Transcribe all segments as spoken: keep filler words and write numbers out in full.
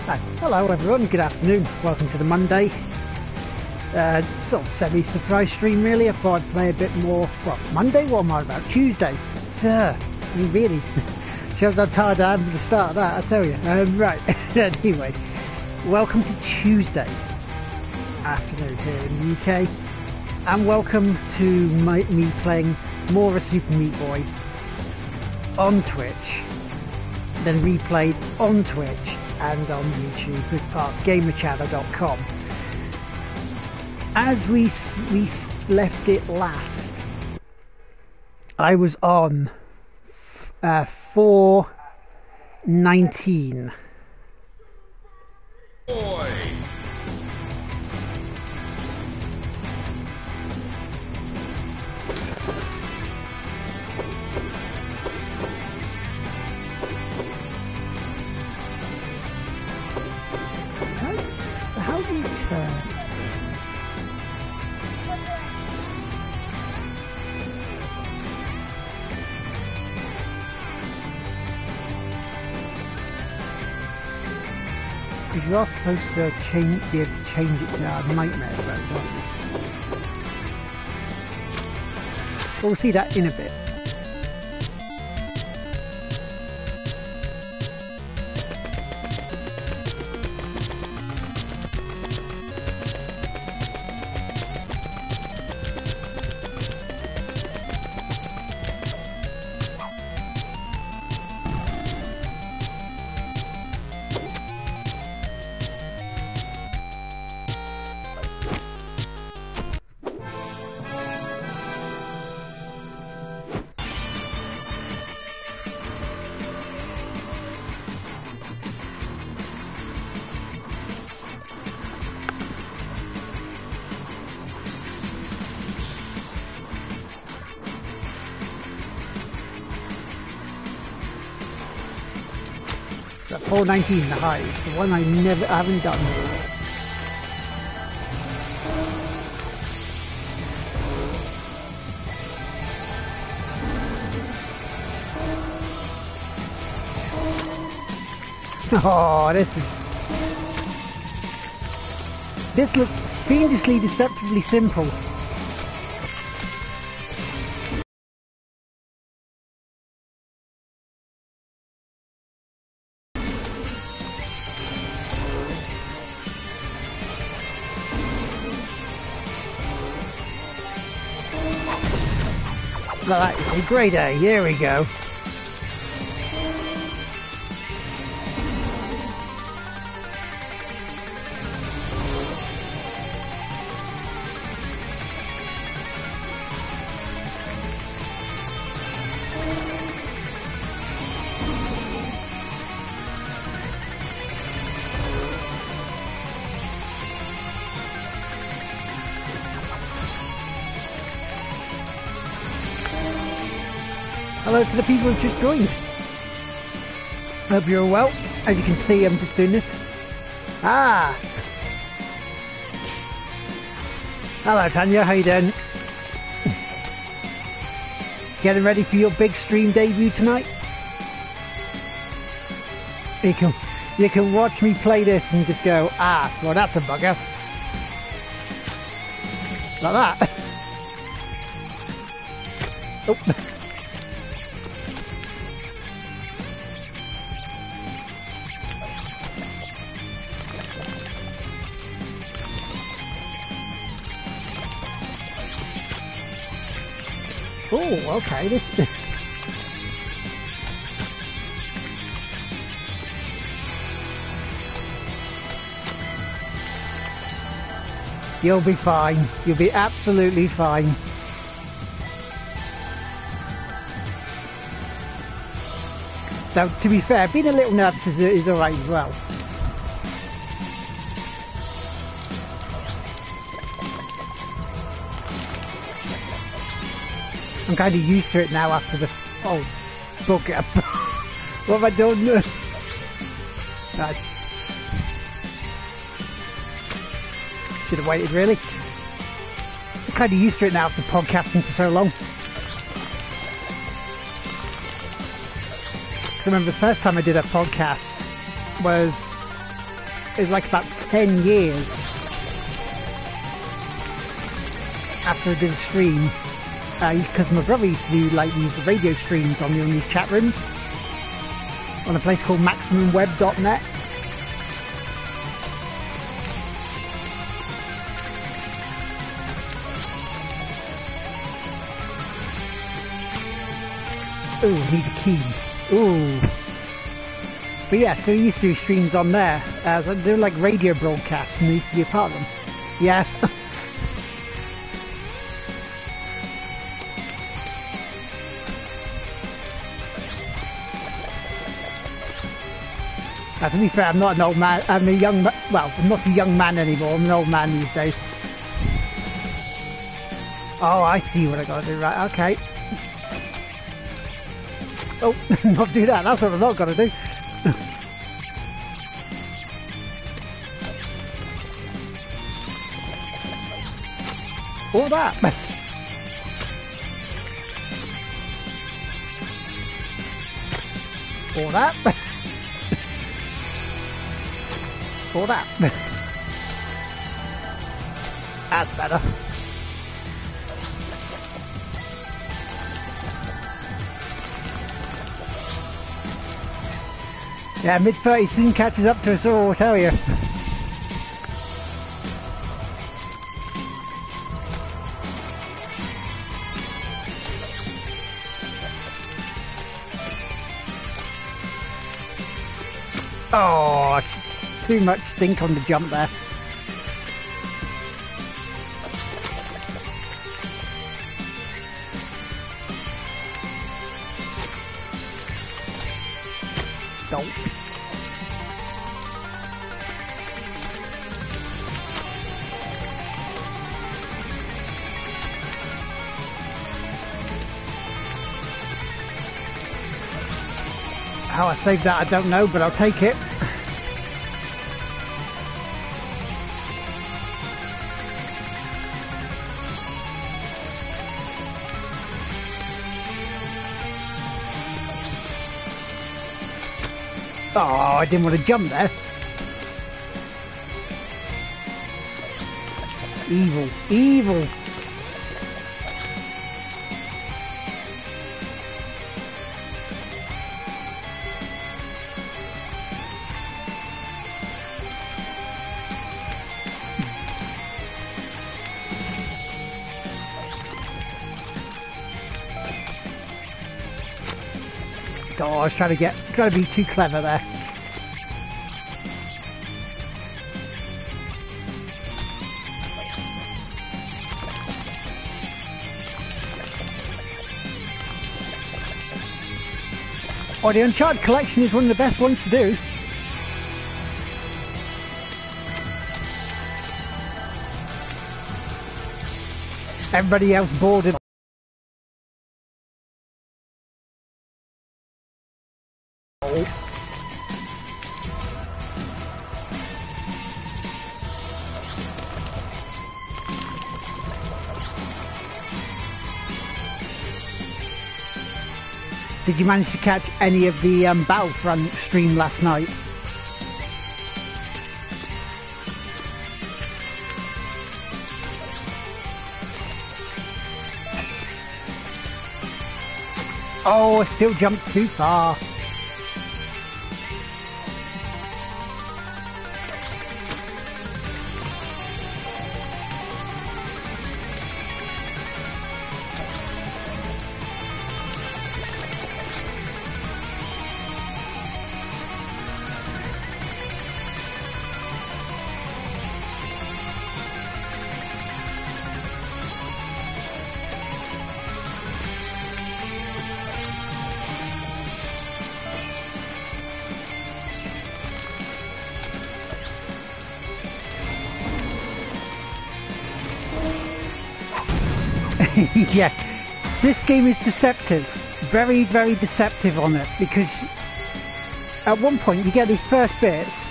Uh, hello everyone, good afternoon, welcome to the Monday, uh, sort of semi-surprise stream really. I thought I'd play a bit more, well, Monday, what am I about, Tuesday, duh, I mean really, shows how tired I am at the start of that, I tell you. Um, right, anyway, welcome to Tuesday afternoon here in the U K, and welcome to my, me playing more of Super Meat Boy on Twitch, then replayed on Twitch and on YouTube as part of gamer channel dot com. As we we left it last, I was on uh, four nineteen. Boy. How do you turn? Because you are supposed to change, be able to change it to our nightmare mode, aren't you? But we'll see that in a bit. four nineteen, the highest, the one I never I haven't done. Oh, this is this looks fiendishly deceptively simple. That is a great A, here we go. Hello to the people who've just joined. Hope you're all well. As you can see, I'm just doing this. Ah! Hello Tanya, how you doing? Getting ready for your big stream debut tonight? You can, you can watch me play this and just go, ah, well that's a bugger. Like that. Oh. Oh, okay, this... You'll be fine. You'll be absolutely fine. So, to be fair, being a little nervous is, is alright as well. I'm kind of used to it now after the... Oh, bugger. What have I done? Right. Should have waited, really. I'm kind of used to it now after podcasting for so long. Because I remember the first time I did a podcast was it was like about ten years after I did a stream, because uh, my brother used to do like these radio streams on, the, on these chat rooms on a place called maximum web dot net. Ooh, need a key. Ooh. But yeah, so he used to do streams on there. Uh, so they were like radio broadcasts, and he used to be a part of them. Yeah. uh, to be fair, I'm not an old man. I'm a young ma well, I'm not a young man anymore. I'm an old man these days. Oh, I see what I gotta do. Right, okay. Oh, not do that. That's what I'm not gonna do. All that. All that. All that. That's better. Yeah, mid thirties soon catches up to us all, I'll tell you. Oh, too much stink on the jump there. Don't. How I saved that, I don't know, but I'll take it. Oh, I didn't want to jump there. Evil, evil. Oh, I was trying to get, trying to be too clever there. Oh, the Uncharted collection is one of the best ones to do. Everybody else boarded. Did you manage to catch any of the um, Battlefront stream last night? Oh, I still jumped too far. Yeah, this game is deceptive, very, very deceptive on it, because at one point you get these first bits,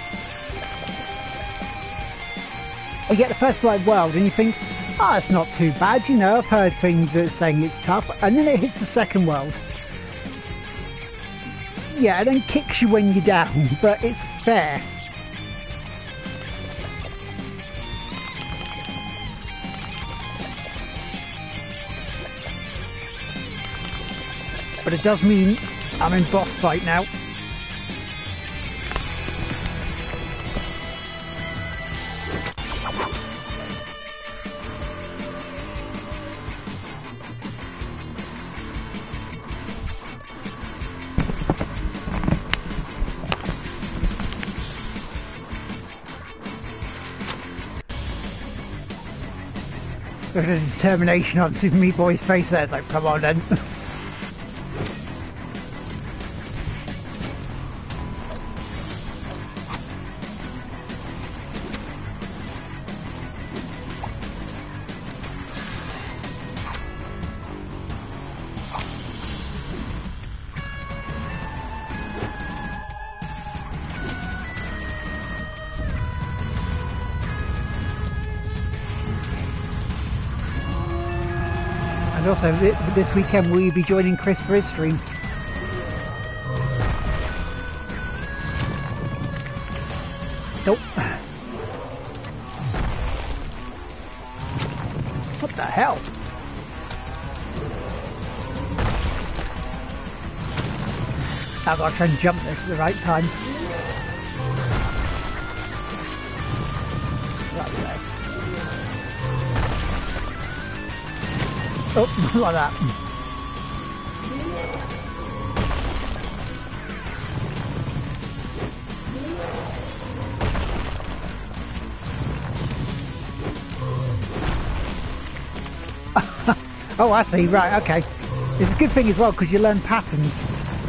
you get the first like world and you think, oh, it's not too bad, you know, I've heard things that are saying it's tough, and then it hits the second world. Yeah, it then kicks you when you're down, but it's fair. But it does mean I'm in boss fight now. Look at the determination on Super Meat Boy's face there. It's like, come on then. And also, this weekend, will you be joining Chris for his stream? Nope. What the hell? I've got to try and jump this at the right time. That's right. Oh, like that. Oh, I see. Right, okay. It's a good thing as well because you learn patterns.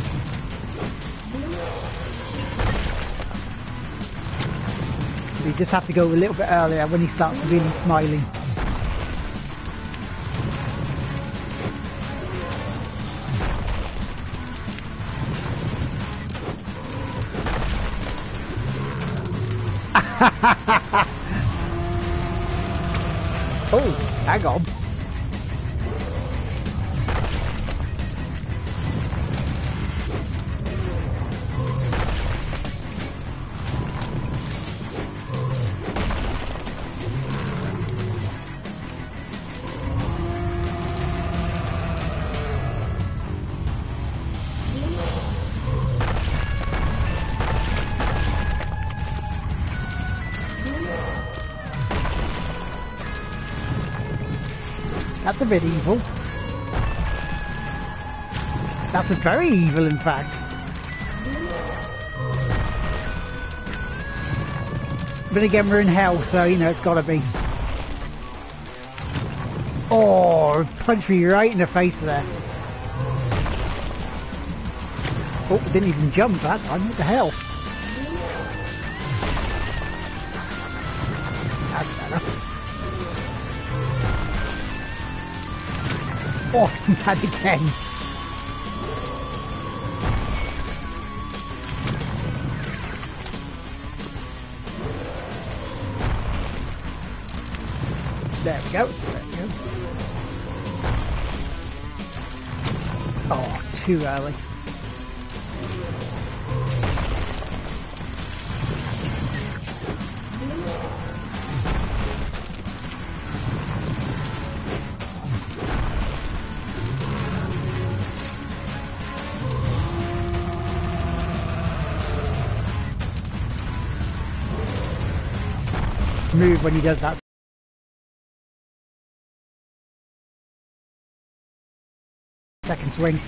You just have to go a little bit earlier when he starts really smiling. Oh, hang on. That's a bit evil. That's a very evil, in fact. But again, we're in hell, so, you know, it's gotta be. Oh, punched me right in the face there. Oh, didn't even jump that time. What the hell? That's better. Oh, that again. There we go. There we go. Oh, too early. Move when he does that second swing.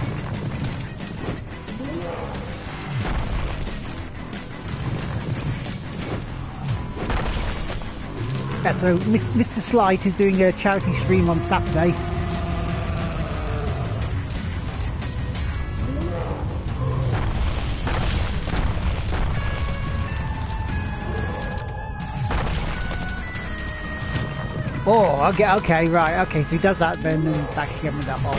Yeah, so Mister Slight is doing a charity stream on Saturday. Oh, okay, okay, right, okay, so he does that then and back again with that ball.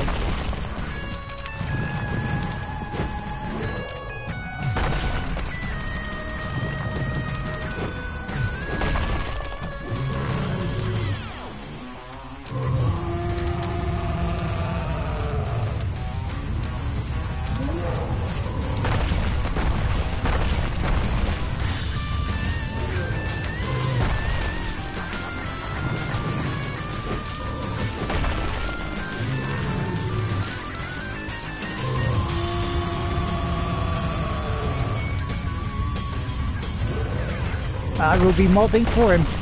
I will be modding for him.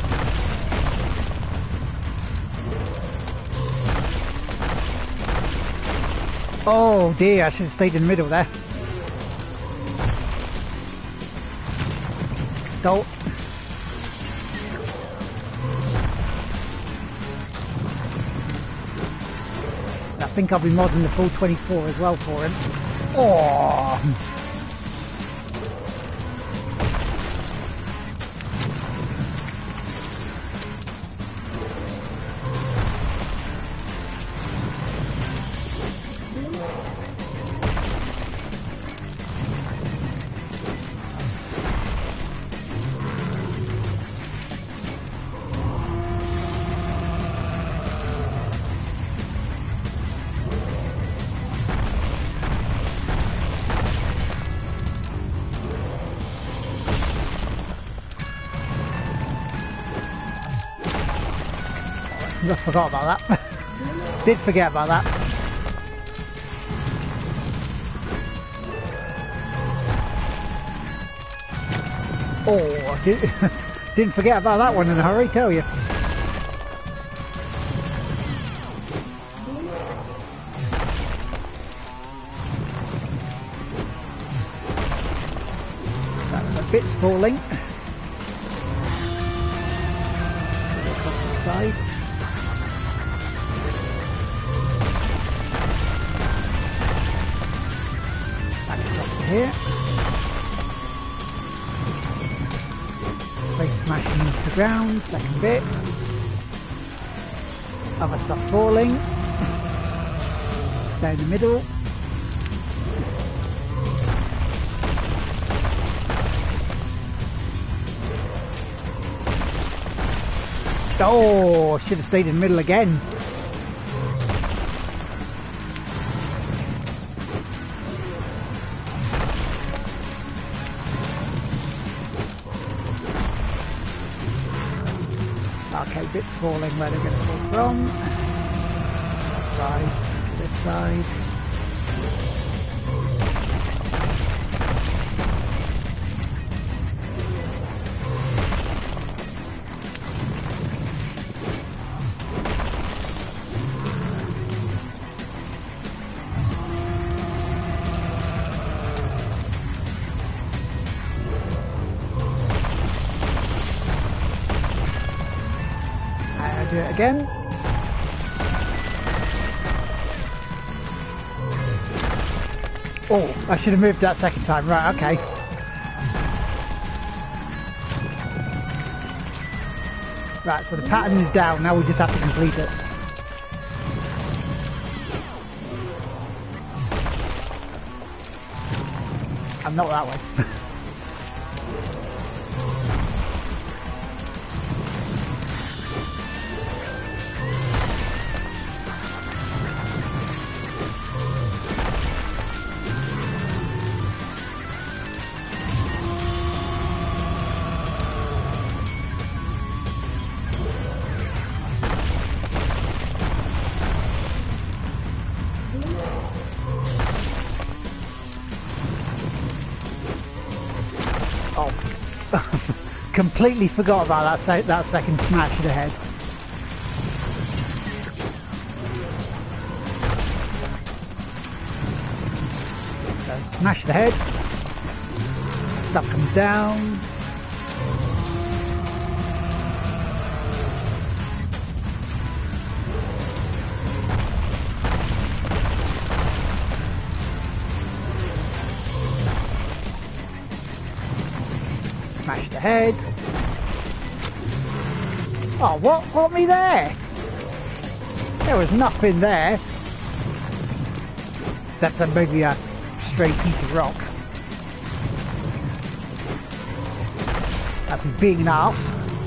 Oh dear, I should have stayed in the middle there. Don't. I think I'll be modding the full twenty-four as well for him. Oh. I forgot about that. Did forget about that. Oh, did, didn't forget about that one in a hurry, tell you. That's a bit's falling. Across the side. Here. Place smashing into the ground, second bit. Other stuff falling. Stay in the middle. Oh, should have stayed in the middle again. Okay, bits falling where they're going to fall from. That side, this side. Do it again. Oh, I should have moved that second time. Right, okay. Right, so the pattern is down. Now we just have to complete it. I'm not that way. Completely forgot about that, se that second smash to the head. So smash the head. Stuff comes down. Smash the head. Oh, what? What me there? There was nothing there. Except for maybe a stray piece of rock. That'd be being an arse.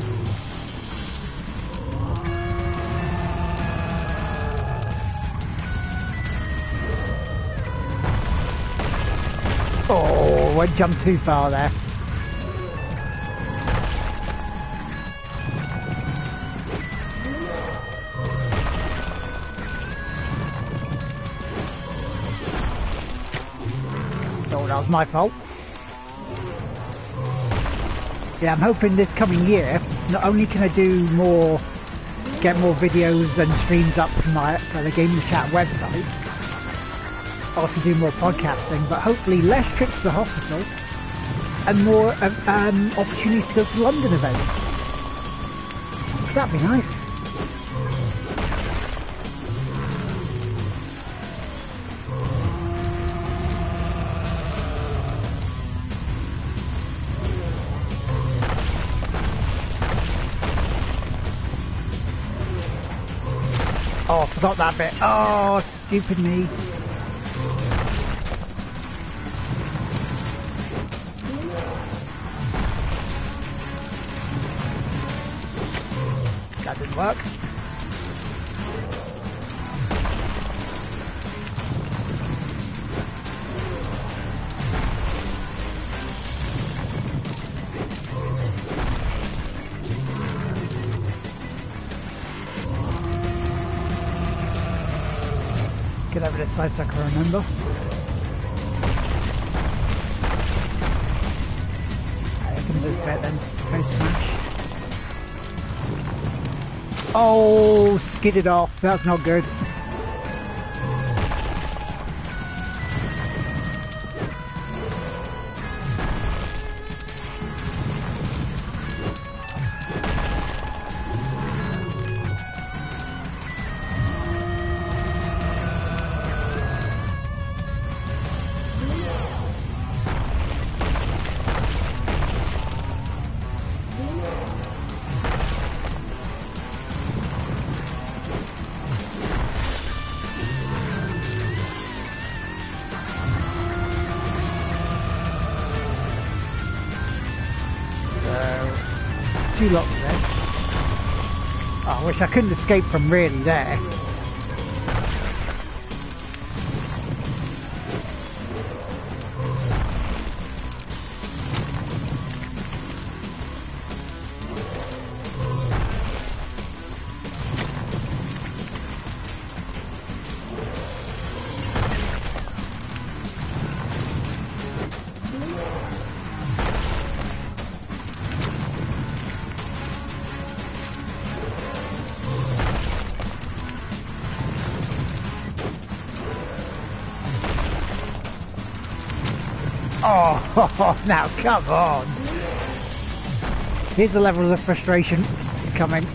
Oh, I jumped too far there. Oh, that was my fault. Yeah, I'm hoping this coming year, not only can I do more, get more videos and streams up from my for the Gaming Chat website, also do more podcasting, but hopefully less trips to the hospital and more um, opportunities to go to London events. That'd be nice. Oh, I forgot that bit. Oh, stupid me. That didn't work. Get over this side so I can remember. Here comes this bit, then post smash. Oh, skidded off. That's not good. Two lots of this. Oh, I wish I couldn't escape from really there. Oh, now come on. Here's the level of frustration coming.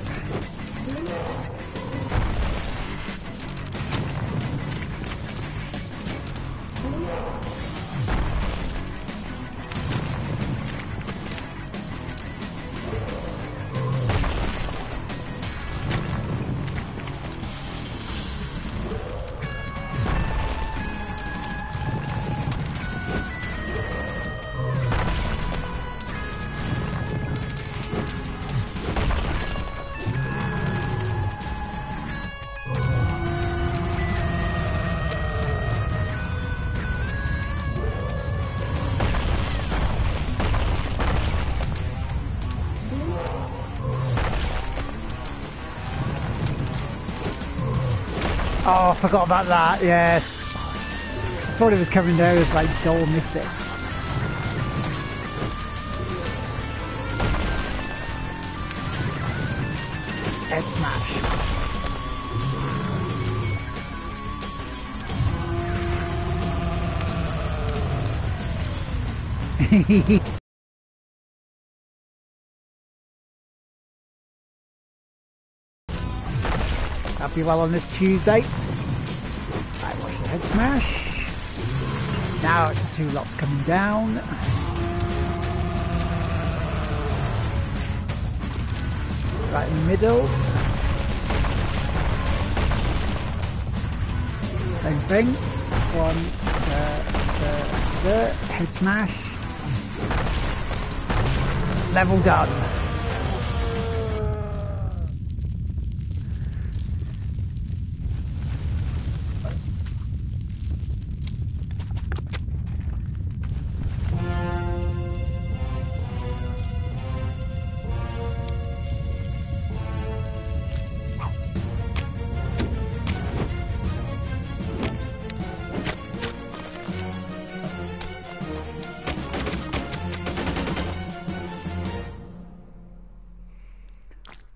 Oh, I forgot about that, yes. I thought it was coming there, it was like, Joel missed it. Head smash. Happy well on this Tuesday. Right, watch the head smash. Now it's the two lots coming down. Right in the middle. Same thing. One, uh, uh, uh, head smash. Level done.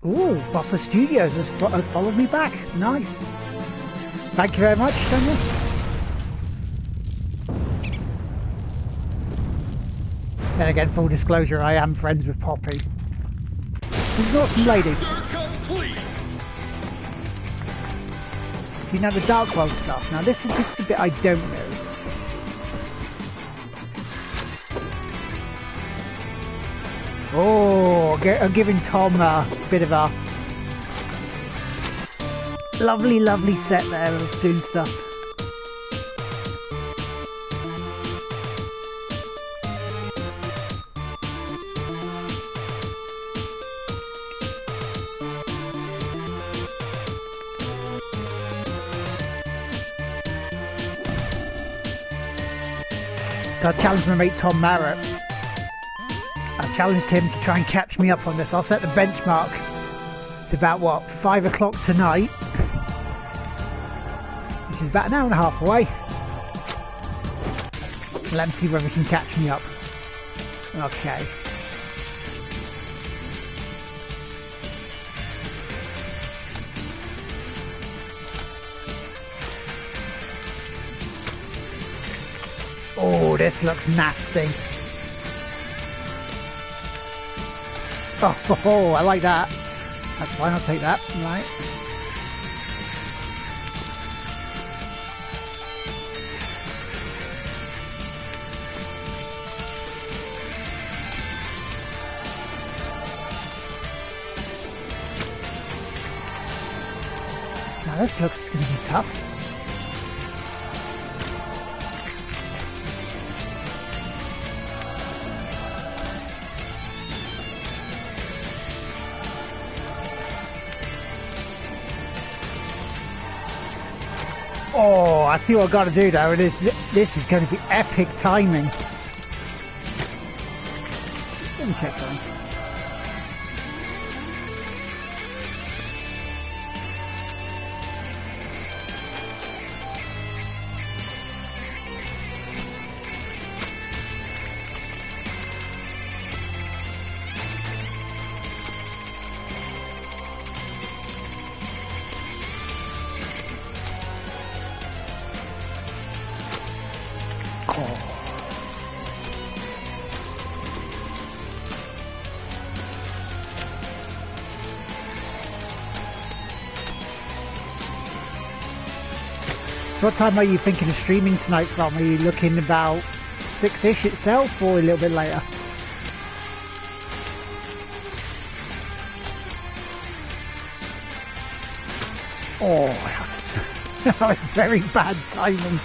Ooh, Bossa Studios has fo followed me back. Nice. Thank you very much, Daniel. Then again, full disclosure, I am friends with Poppy. She's an awesome lady. See, now the Dark World stuff. Now this is just the bit I don't know. Oh, I'm giving Tom a bit of a lovely, lovely set there of doing stuff. I challenged my mate Tom Marrett. I challenged him to try and catch me up on this. I'll set the benchmark to about, what, five o'clock tonight, which is about an hour and a half away. Let him see whether he can catch me up. Okay. Oh, this looks nasty. Oh, oh, oh, I like that. That's fine, I'll take that. Right. Now this looks going to be tough. Oh, I see what I've got to do though. It is, this is going to be epic timing. Let me check that. What time are you thinking of streaming tonight from? Are you looking about six-ish itself or a little bit later? Oh, that was, that was very bad timing.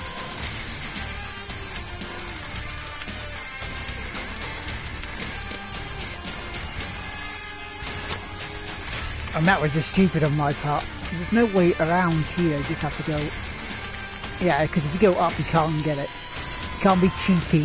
And that was just stupid on my part. There's no way around here, you just have to go... Yeah, because if you go up, you can't get it. You can't be cheaty.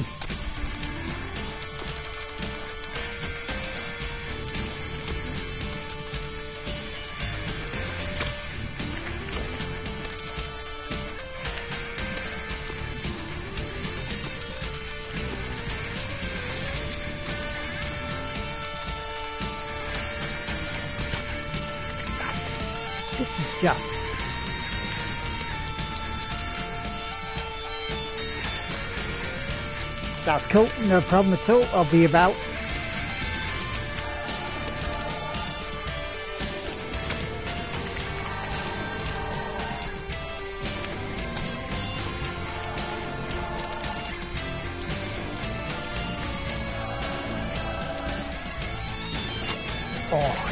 This is just... That's cool, no problem at all, I'll be about. Oh,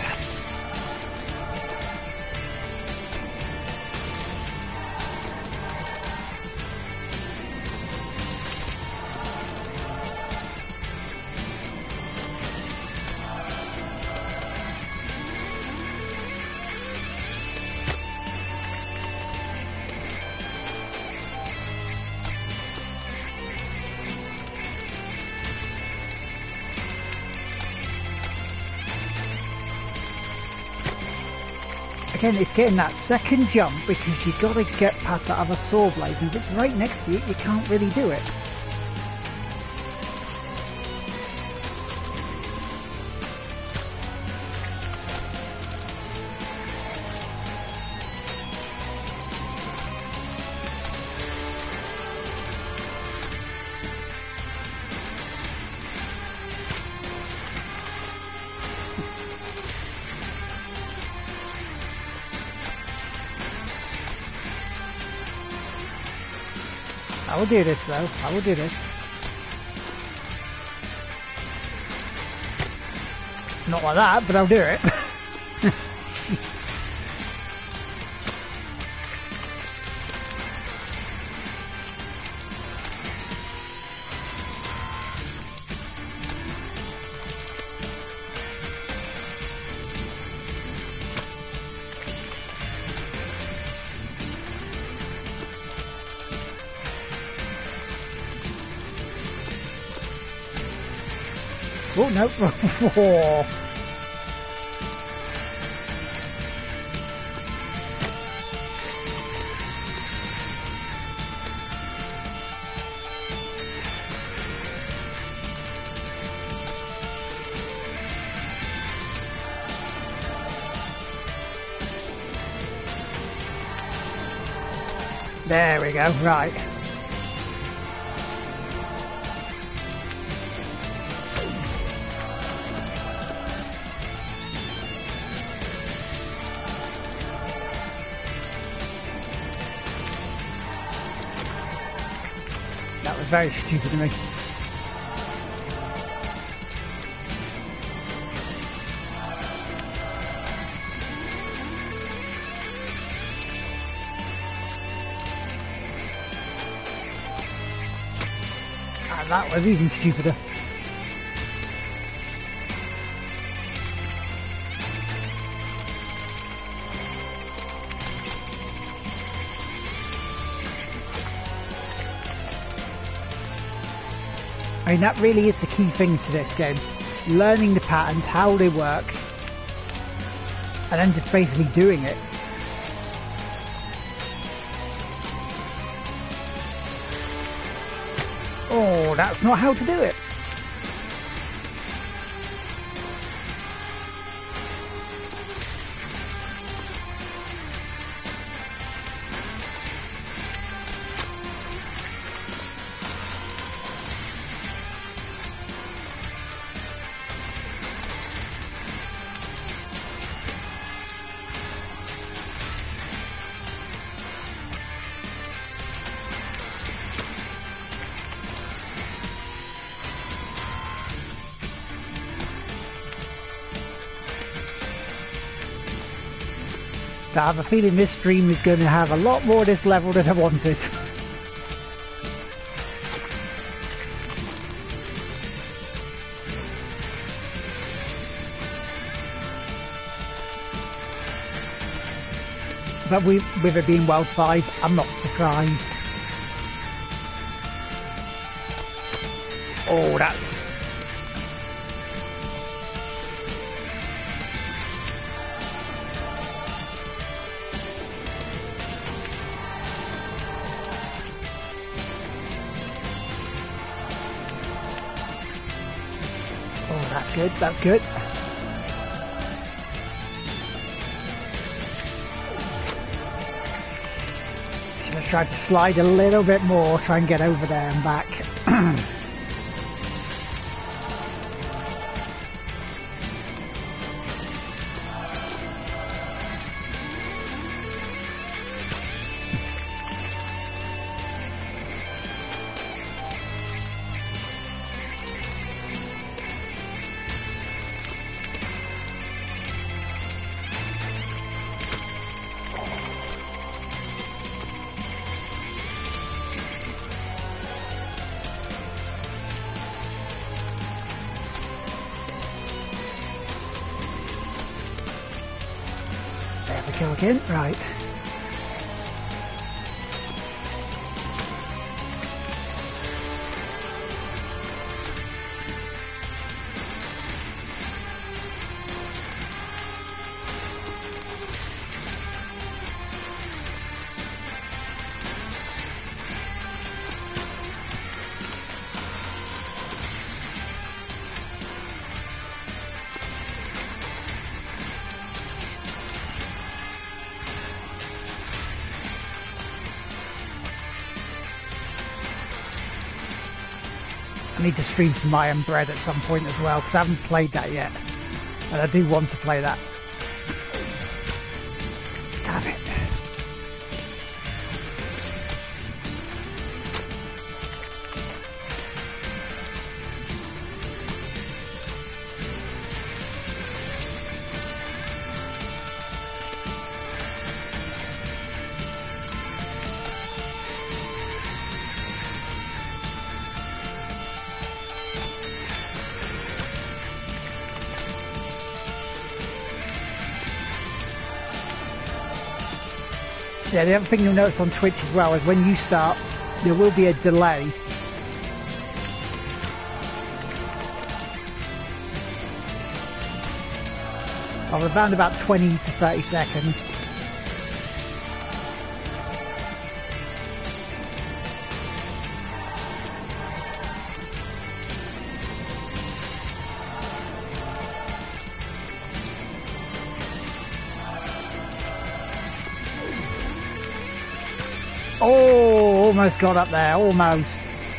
again, it's getting that second jump because you've got to get past that other saw blade, and if it's right next to you, you can't really do it. I will do this though. I will do this. Not like that, but I'll do it. Oh, no. Oh. There we go, right. That was very stupid of me. And that was even stupider. I mean, that really is the key thing to this game. Learning the patterns, how they work, and then just basically doing it. Oh, that's not how to do it. I have a feeling this stream is going to have a lot more of this level than I wanted. But we, with it being World five, I'm not surprised. Oh, that's... That's good, that's good. Just gonna try to slide a little bit more, try and get over there and back. Kill again, right. I need to stream some Iron Bread at some point as well, because I haven't played that yet. And I do want to play that. Damn it. Yeah, the other thing you'll notice on Twitch as well is when you start, there will be a delay. Of around about twenty to thirty seconds. Oh, almost got up there, almost.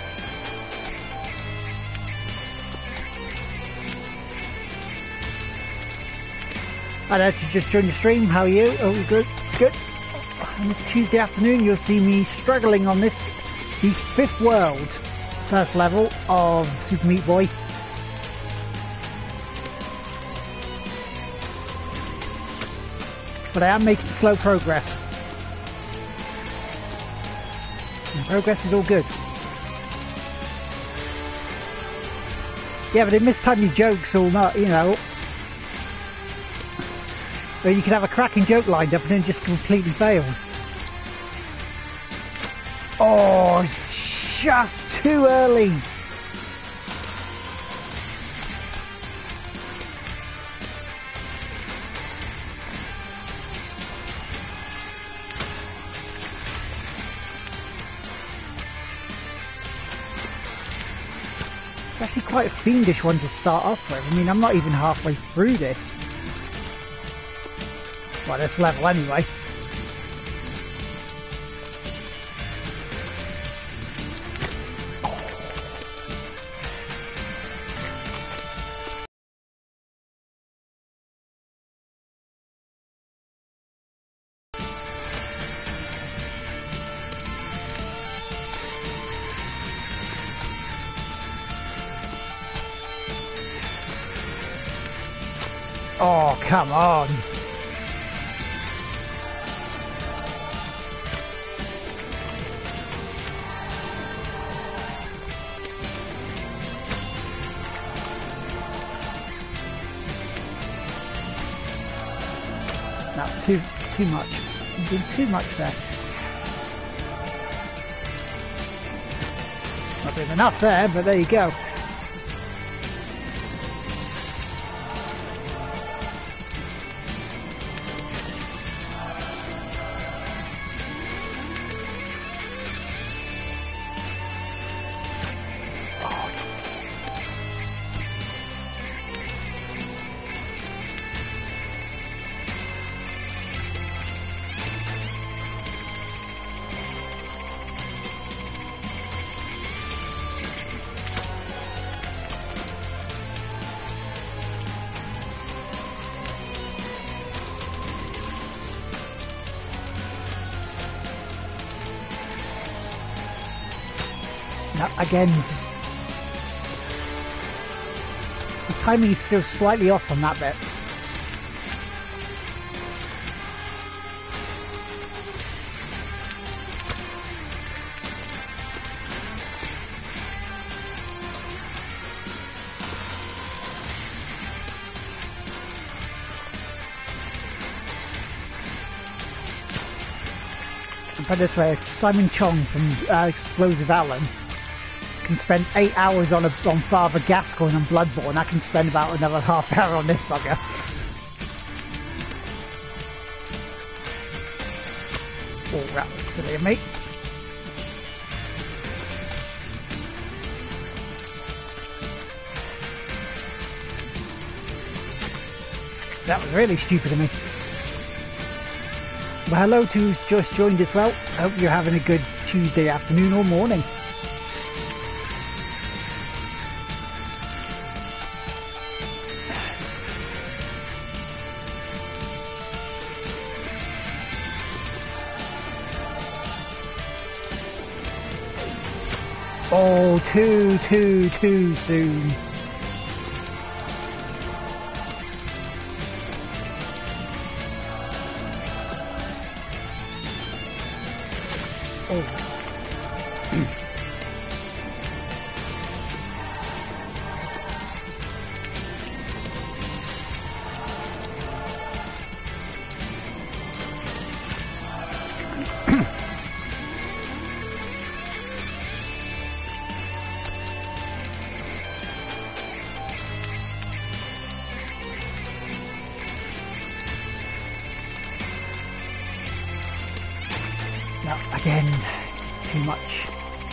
Hi there, to just join the stream. How are you? Oh, good, good. On this Tuesday afternoon, you'll see me struggling on this, the fifth world, first level of Super Meat Boy. But I am making slow progress. And progress is all good. Yeah, but they mistime your jokes or not, you know. Or you can have a cracking joke lined up and then it just completely fails. Oh, just too early. It's actually quite a fiendish one to start off with. I mean, I'm not even halfway through this. Well, this level anyway. Oh, come on. No, too, too much. You did too much there. Not doing enough there, but there you go. Again, just the timing is still slightly off on that bit. And put it this way, Simon Chong from uh, Explosive Alan can spend eight hours on a, on Father Gascoigne and Bloodborne. I can spend about another half hour on this bugger. Oh, that was silly of me. That was really stupid of me. Well, hello to who's just joined as well. Hope you're having a good Tuesday afternoon or morning. Oh, too, too, too soon. Oh. No, again, too much.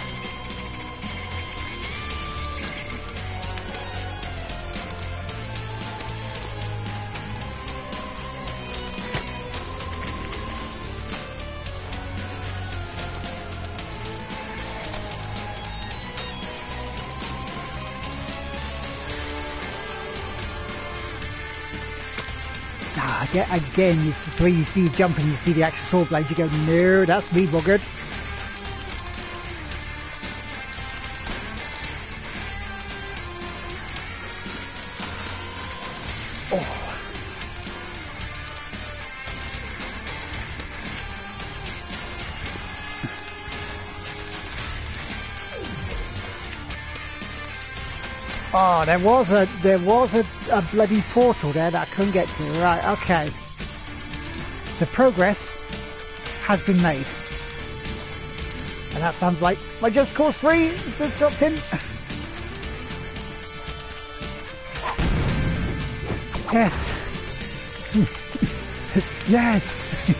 Ah, again, again, this is where you see you jump and you see the actual sword blades, you go, no, that's me buggered. Oh, there was a there was a, a bloody portal there that I couldn't get to. Right, okay. So progress has been made. And that sounds like my Just Cause three just dropped in. Yes. Yes.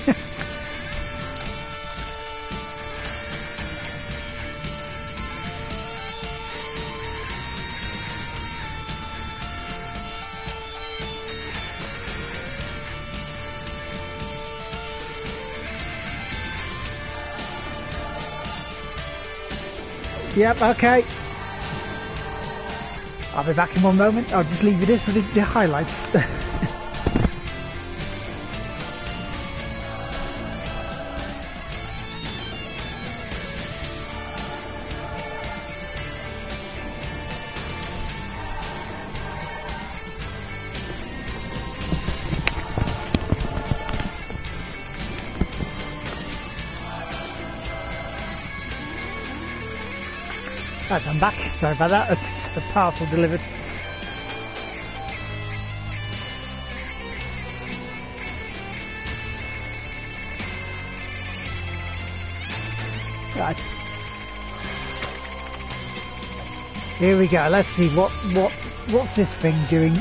Yep, okay. I'll be back in one moment. I'll just leave you this with the, the highlights. Right, I'm back. Sorry about that. The parcel delivered. Right. Here we go. Let's see what what's what's this thing doing.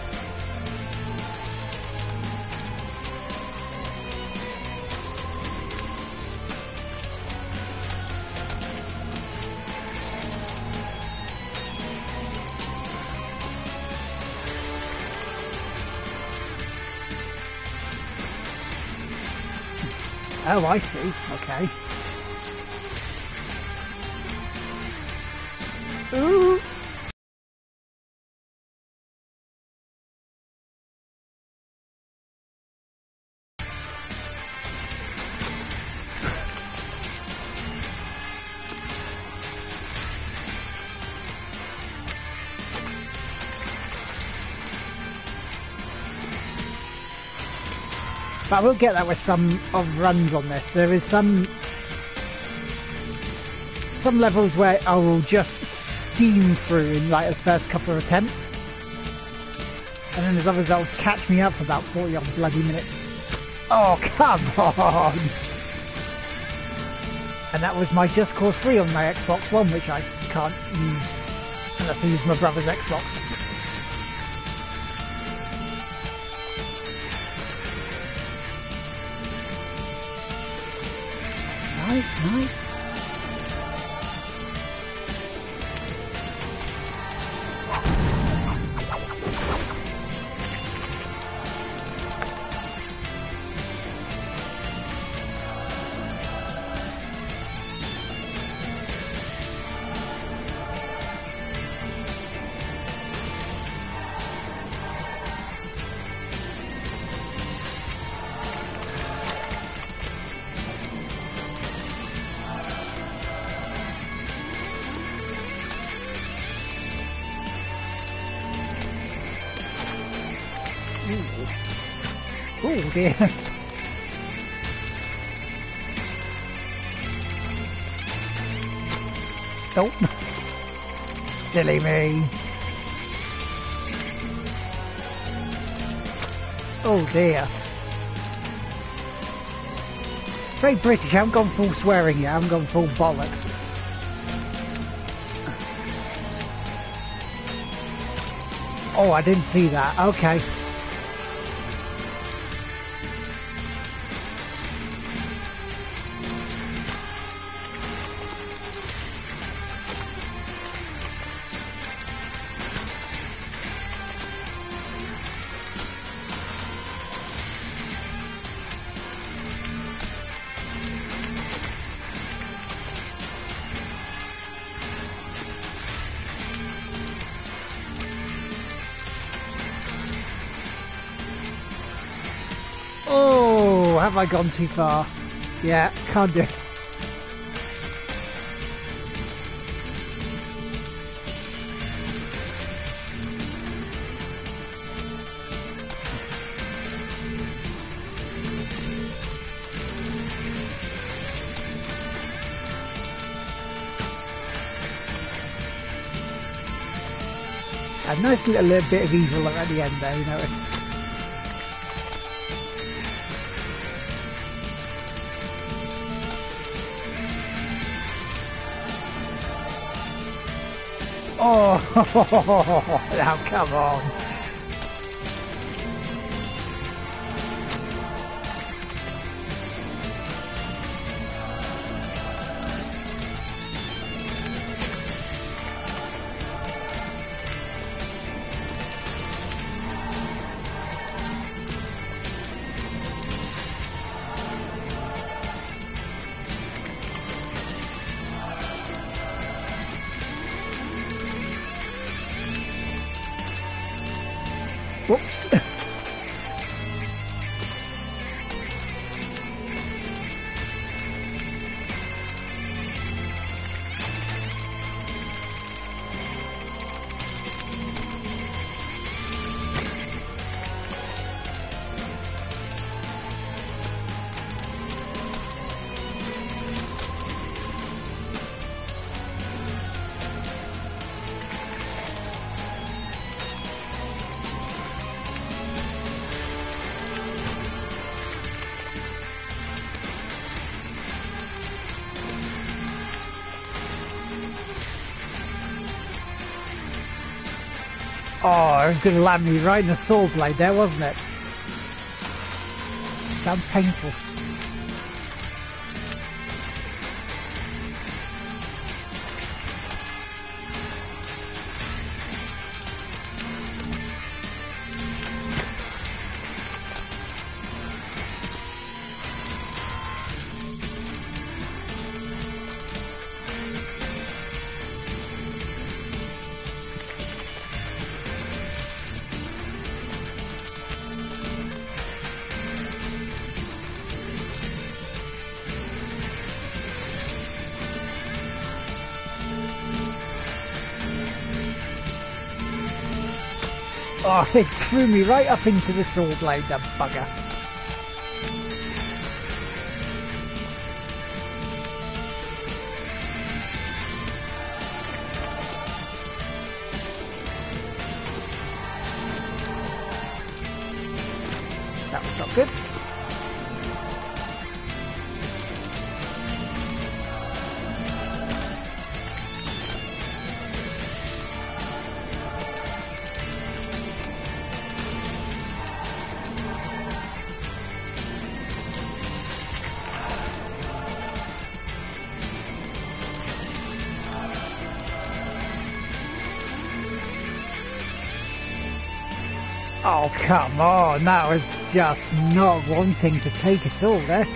Oh, I see. Okay. Ooh. But I will get that with some of runs on this. There is some some levels where I will just steam through in like the first couple of attempts, and then there's others that will catch me up for about forty odd bloody minutes. Oh, come on! And that was my Just Cause three on my Xbox One, which I can't use unless I use my brother's Xbox. Nice, nice. Oh dear. Nope. Silly me. Oh dear. Very British, I haven't gone full swearing yet, I haven't gone full bollocks. Oh, I didn't see that. Okay. or have I gone too far? Yeah, can't do it. A nice little, little bit of evil at the end there, you notice. Oh, now come on. Whoops. Oh, it was going to land me right in the saw blade there, wasn't it? Sounds painful. Oh, it threw me right up into the saw blade, the bugger. That was not good. Oh, come on, that was just not wanting to take at all there.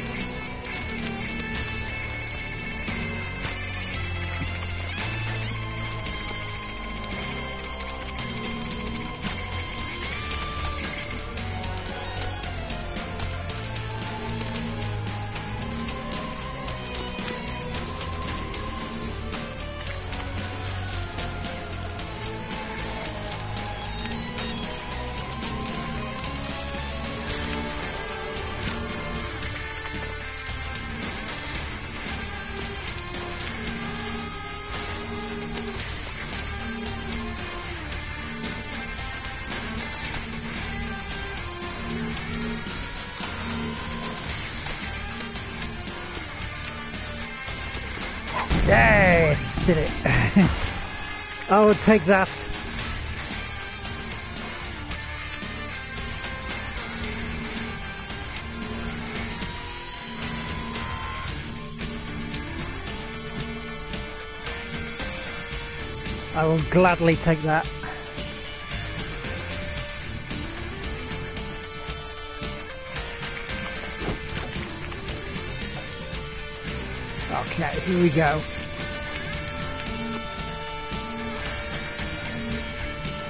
Yes, did it. I will take that. I will gladly take that. Okay, here we go.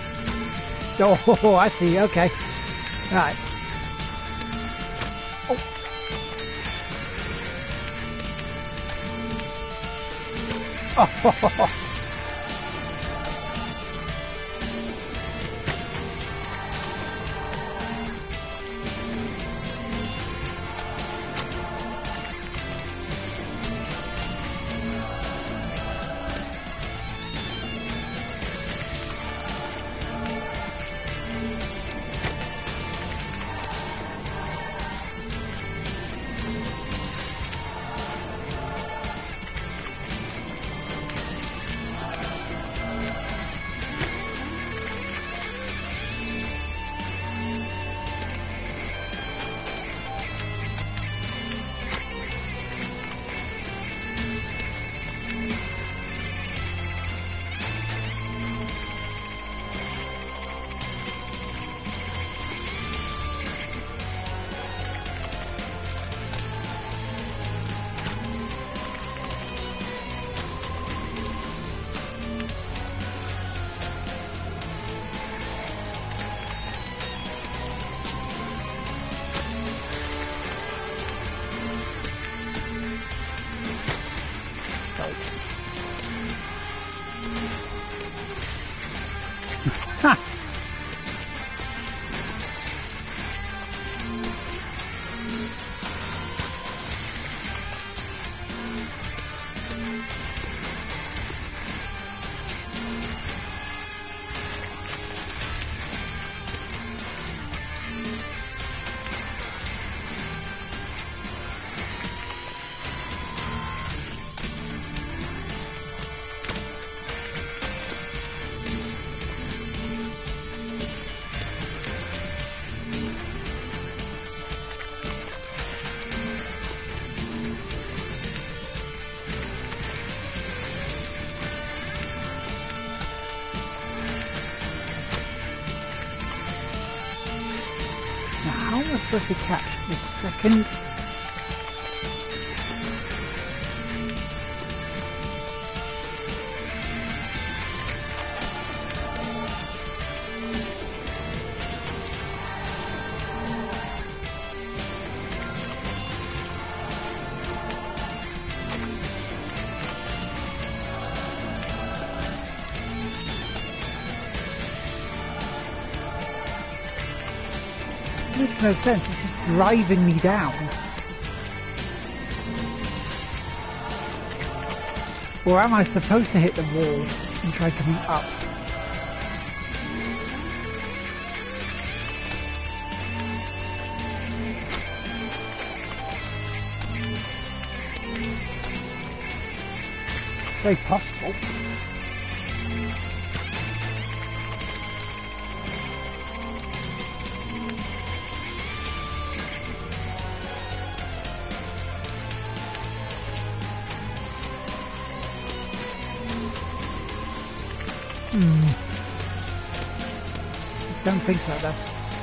Oh, I see. Okay. Right. Oh. Oh, ha! How am I supposed to catch this second? Makes no sense, it's just driving me down. Or am I supposed to hit the wall and try coming up? Very possible. Hmm. Don't think so, though.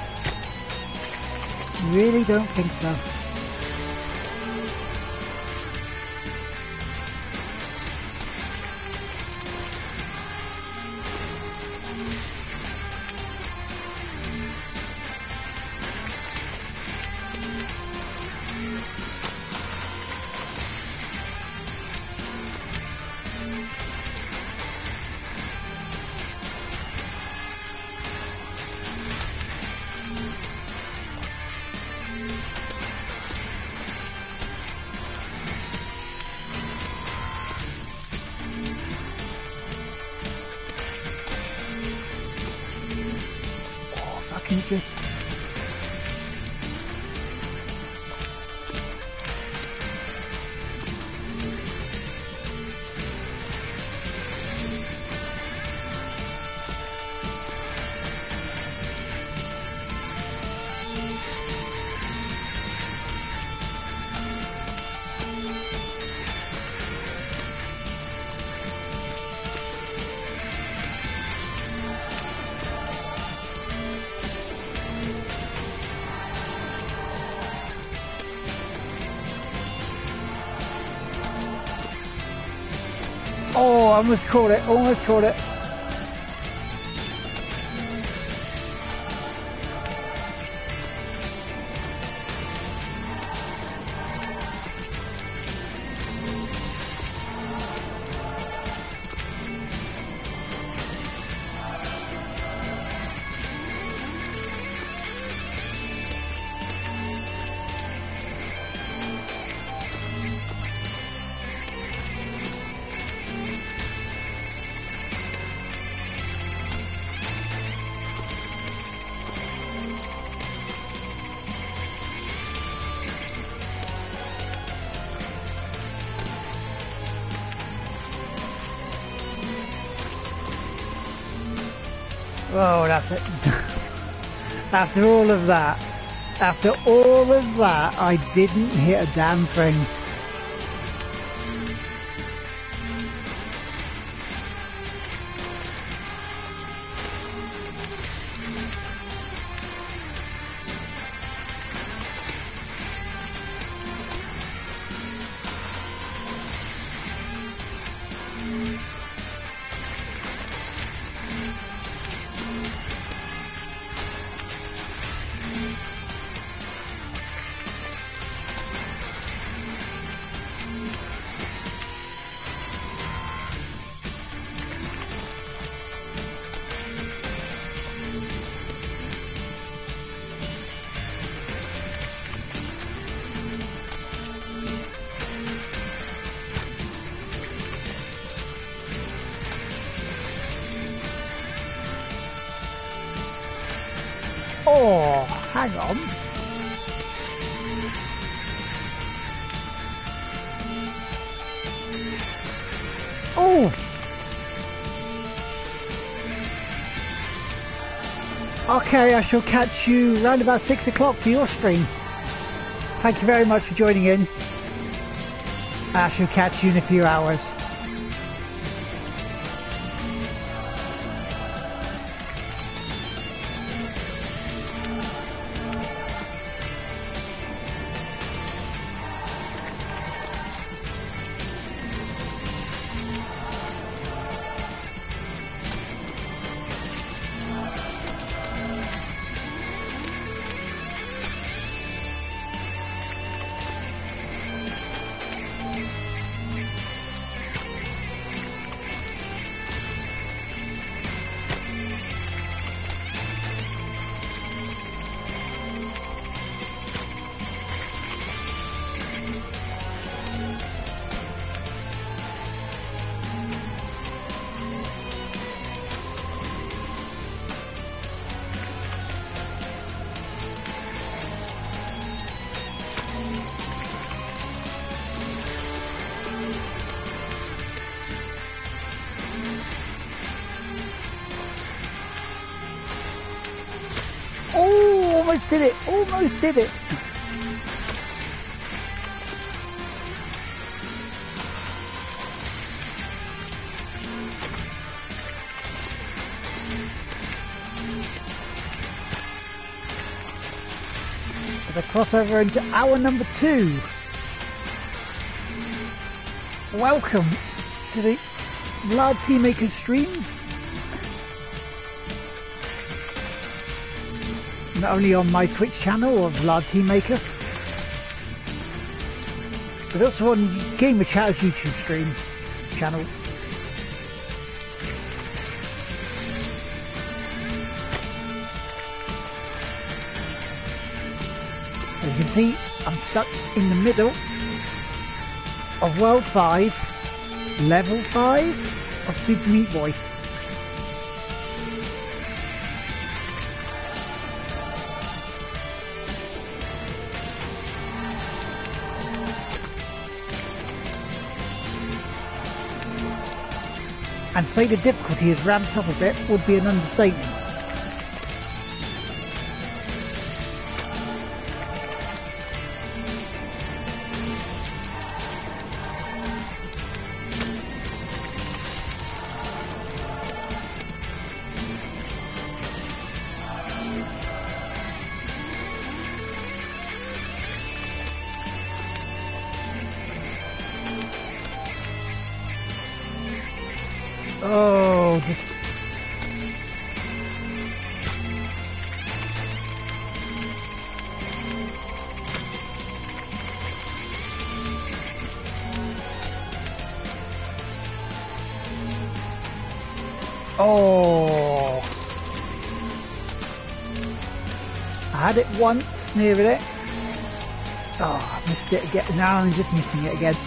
Really don't think so. Can just oh, I almost caught it, almost caught it. Oh, that's it. After all of that, after all of that, I didn't hit a damn thing. Oh, hang on. Oh! Okay, I shall catch you round about six o'clock for your stream. Thank you very much for joining in. I shall catch you in a few hours. Almost did it, almost did it. As I cross over into hour number two. Welcome to the Vlad Teamaker streams. Not only on my Twitch channel of Vlad Teamaker, but also on Gamer Chat's YouTube stream channel. As you can see, I'm stuck in the middle of World five, Level five of Super Meat Boy. And say the difficulty is ramped up a bit would be an understatement. Oh, just... Oh, I had it once near it. Oh, I missed it again. Now I'm just missing it again.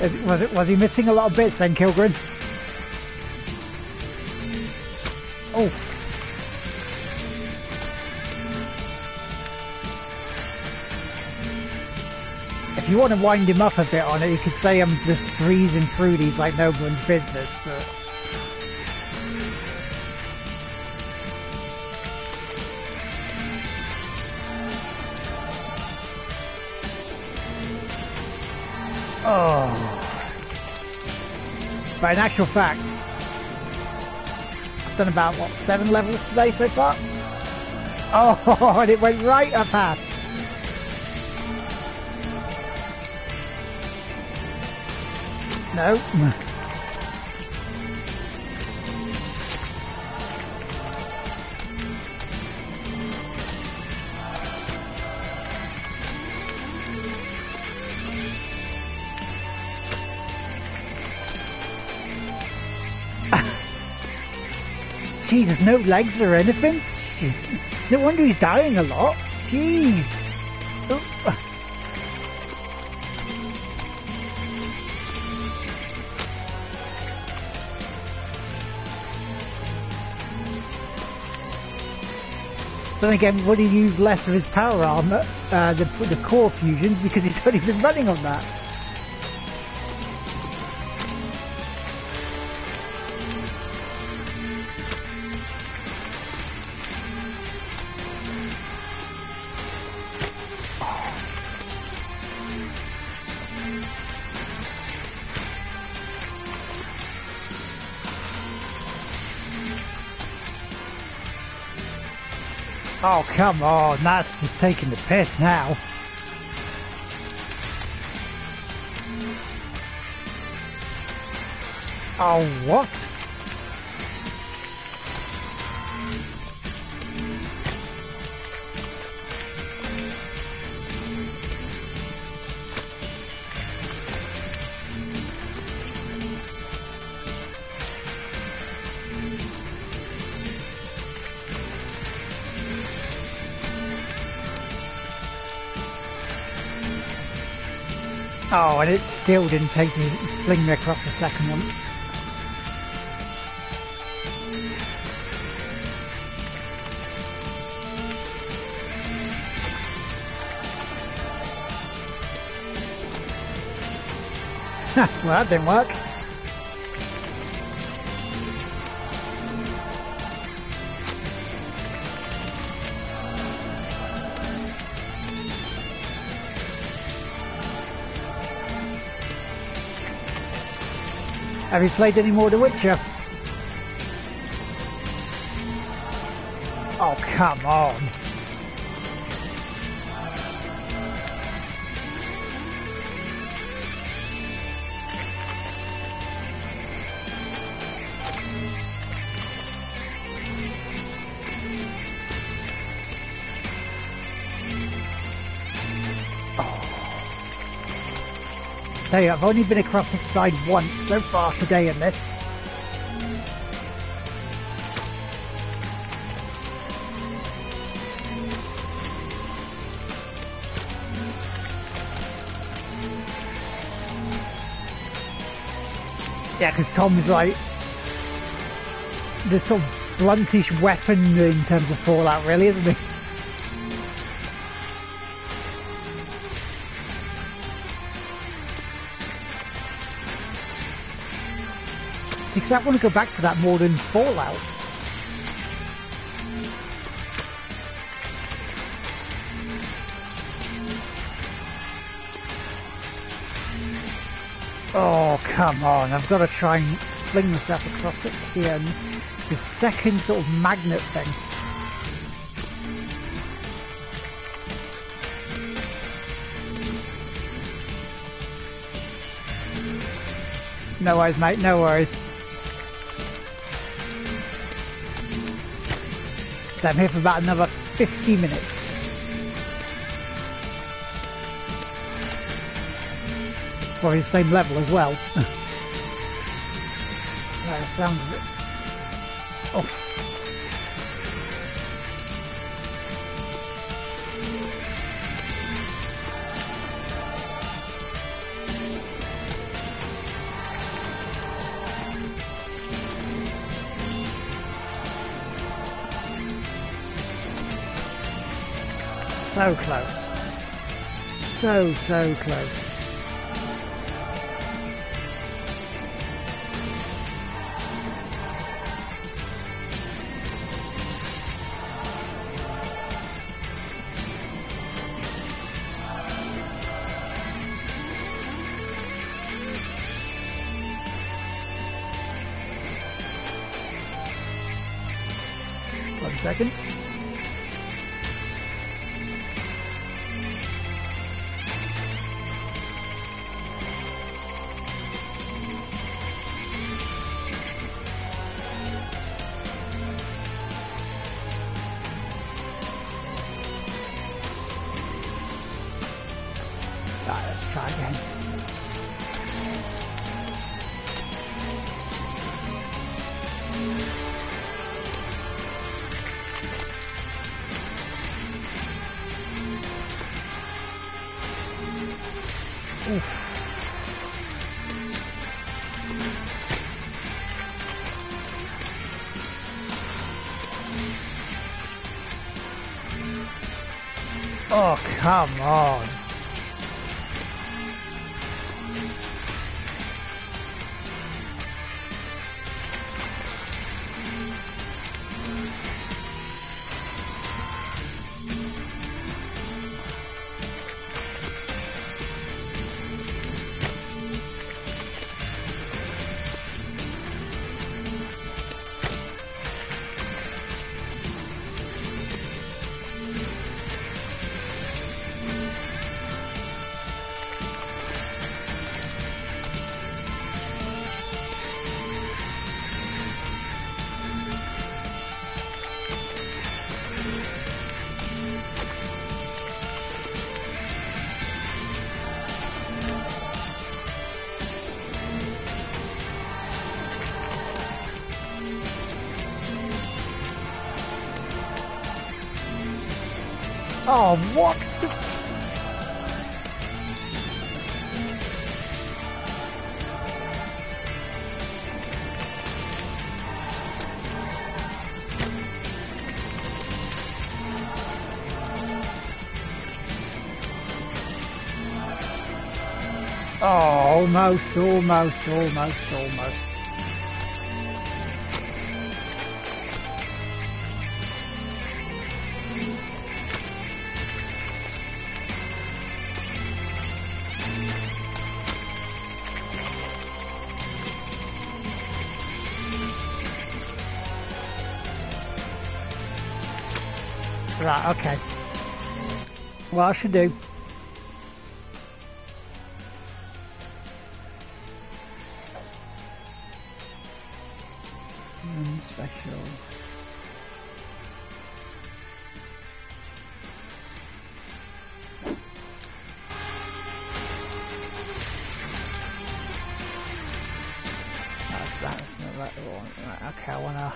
Is, was it? Was he missing a lot of bits then, Kilgren? Oh. If you want to wind him up a bit on it, you could say I'm just breezing through these like no one's business, but... Oh. But in actual fact, I've done about, what, seven levels today so far? Oh, and it went right up past. No. Jesus, no legs or anything? No wonder he's dying a lot. Jeez. Oh. Then again, would he use less of his power armor, uh, the, the core fusions, because he's only been running on that? Oh, come on, that's just taking the piss now. Oh, what? Oh, and it still didn't take me, fling me across the second one. Well, that didn't work. Have you played any more The Witcher? Oh, come on. Tell you, I've only been across this side once so far today in this. Yeah, because Tom is like the sort of bluntish weapon in terms of Fallout, really, isn't he? Because I want to go back to that more than Fallout. Oh, come on. I've got to try and fling myself across it here. And the second sort of magnet thing. No worries, mate. No worries. So I'm here for about another fifty minutes. Probably the same level as well. That sounds of it. Oh. So close. So, so close. One second. Right, let's try again. Oof. Oh, come on. Oh, what the... Oh, almost, almost, almost, almost. Right, okay. What I should do? Mm, special. That's that's not what I want. Right, okay, I wanna.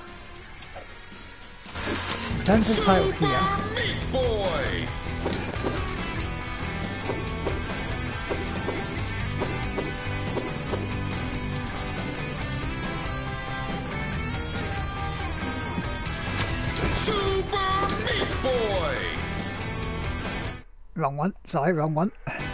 Turn to the title here. Meat Boy! Super Meat Boy! Wrong one. Sorry, wrong one.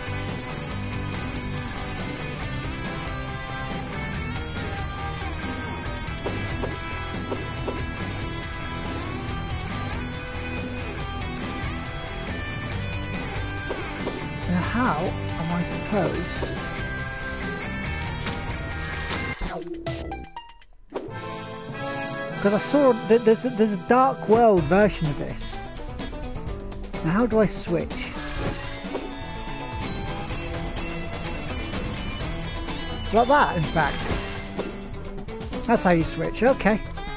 Now how am I supposed... Because I saw that there's a, there's a Dark World version of this. Now how do I switch? Like that, in fact. That's how you switch, okay.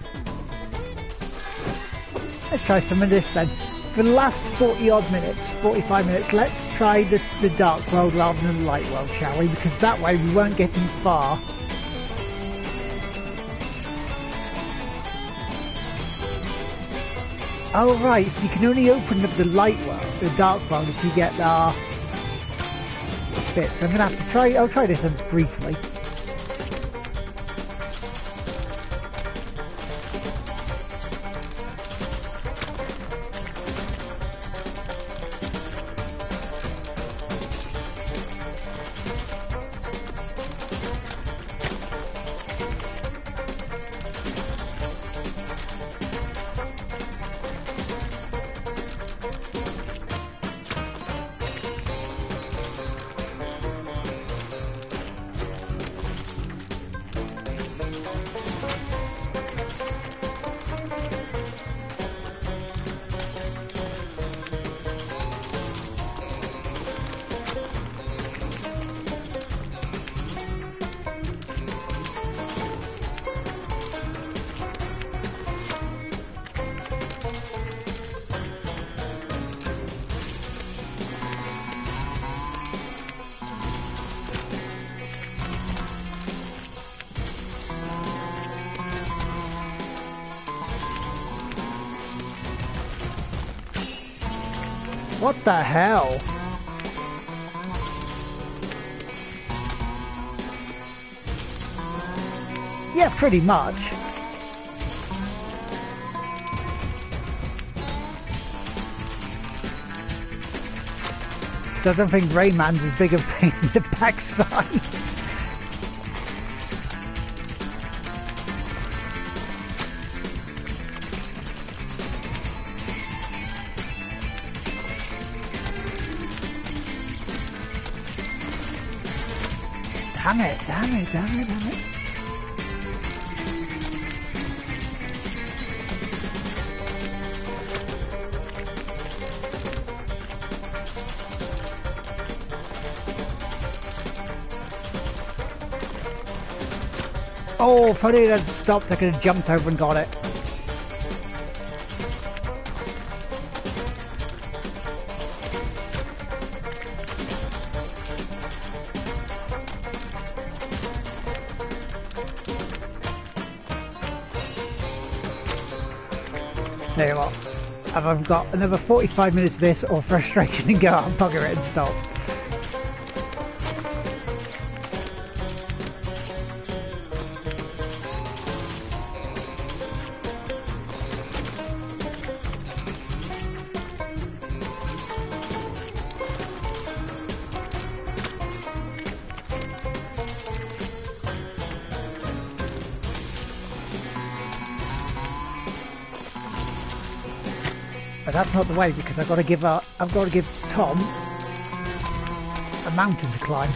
Let's try some of this then. For the last forty odd minutes, forty-five minutes, let's try this the Dark World rather than the Light World, shall we? Because that way we won't get in far. Oh right, so you can only open up the Light World, the Dark World, if you get the bits. So I'm gonna have to try. I'll try this one briefly. What the hell? Yeah, pretty much. So I don't think Rayman's as big a pain in the backside. Damn it, damn it, damn it, damn it. Oh, if only it had stopped, I could have jumped over and got it. There you are. And I've got another forty-five minutes of this or frustration and go out and bugger it and stop. But that's not the way, because I've got to give a, I've got to give Tom a mountain to climb.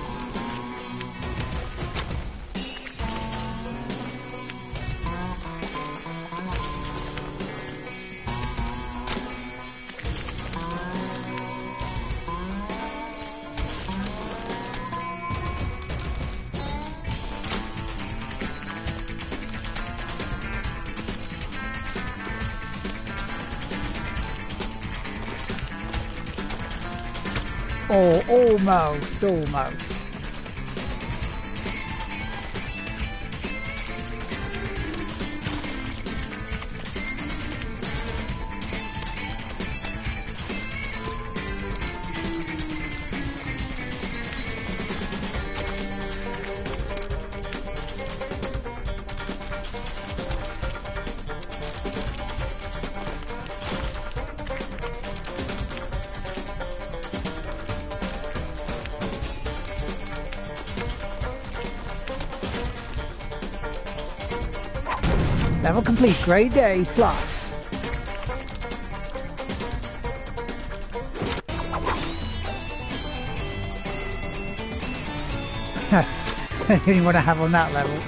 Oh, almost, almost. Level complete, grade A plus. That's the only one I have on that level.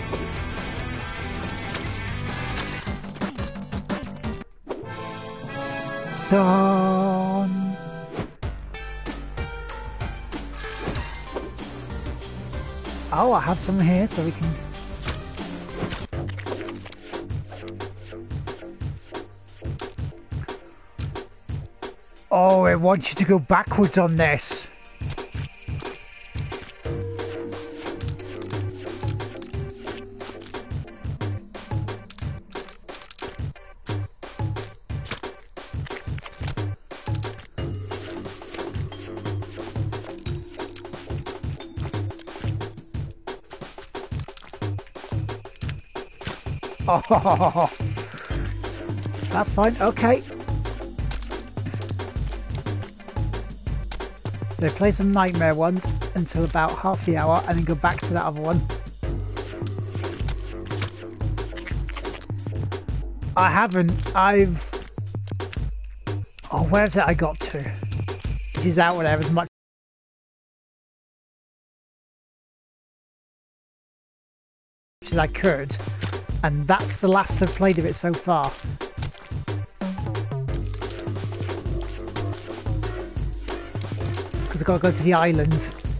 Done. Oh, I have some here so we can... Oh, it wants you to go backwards on this. Oh, that's fine. Okay. So play some nightmare ones until about half the hour and then go back to that other one. I haven't, I've... Oh, where's it I got to? It is out there as much as I could. And that's the last I've played of it so far. I've got to go to the island.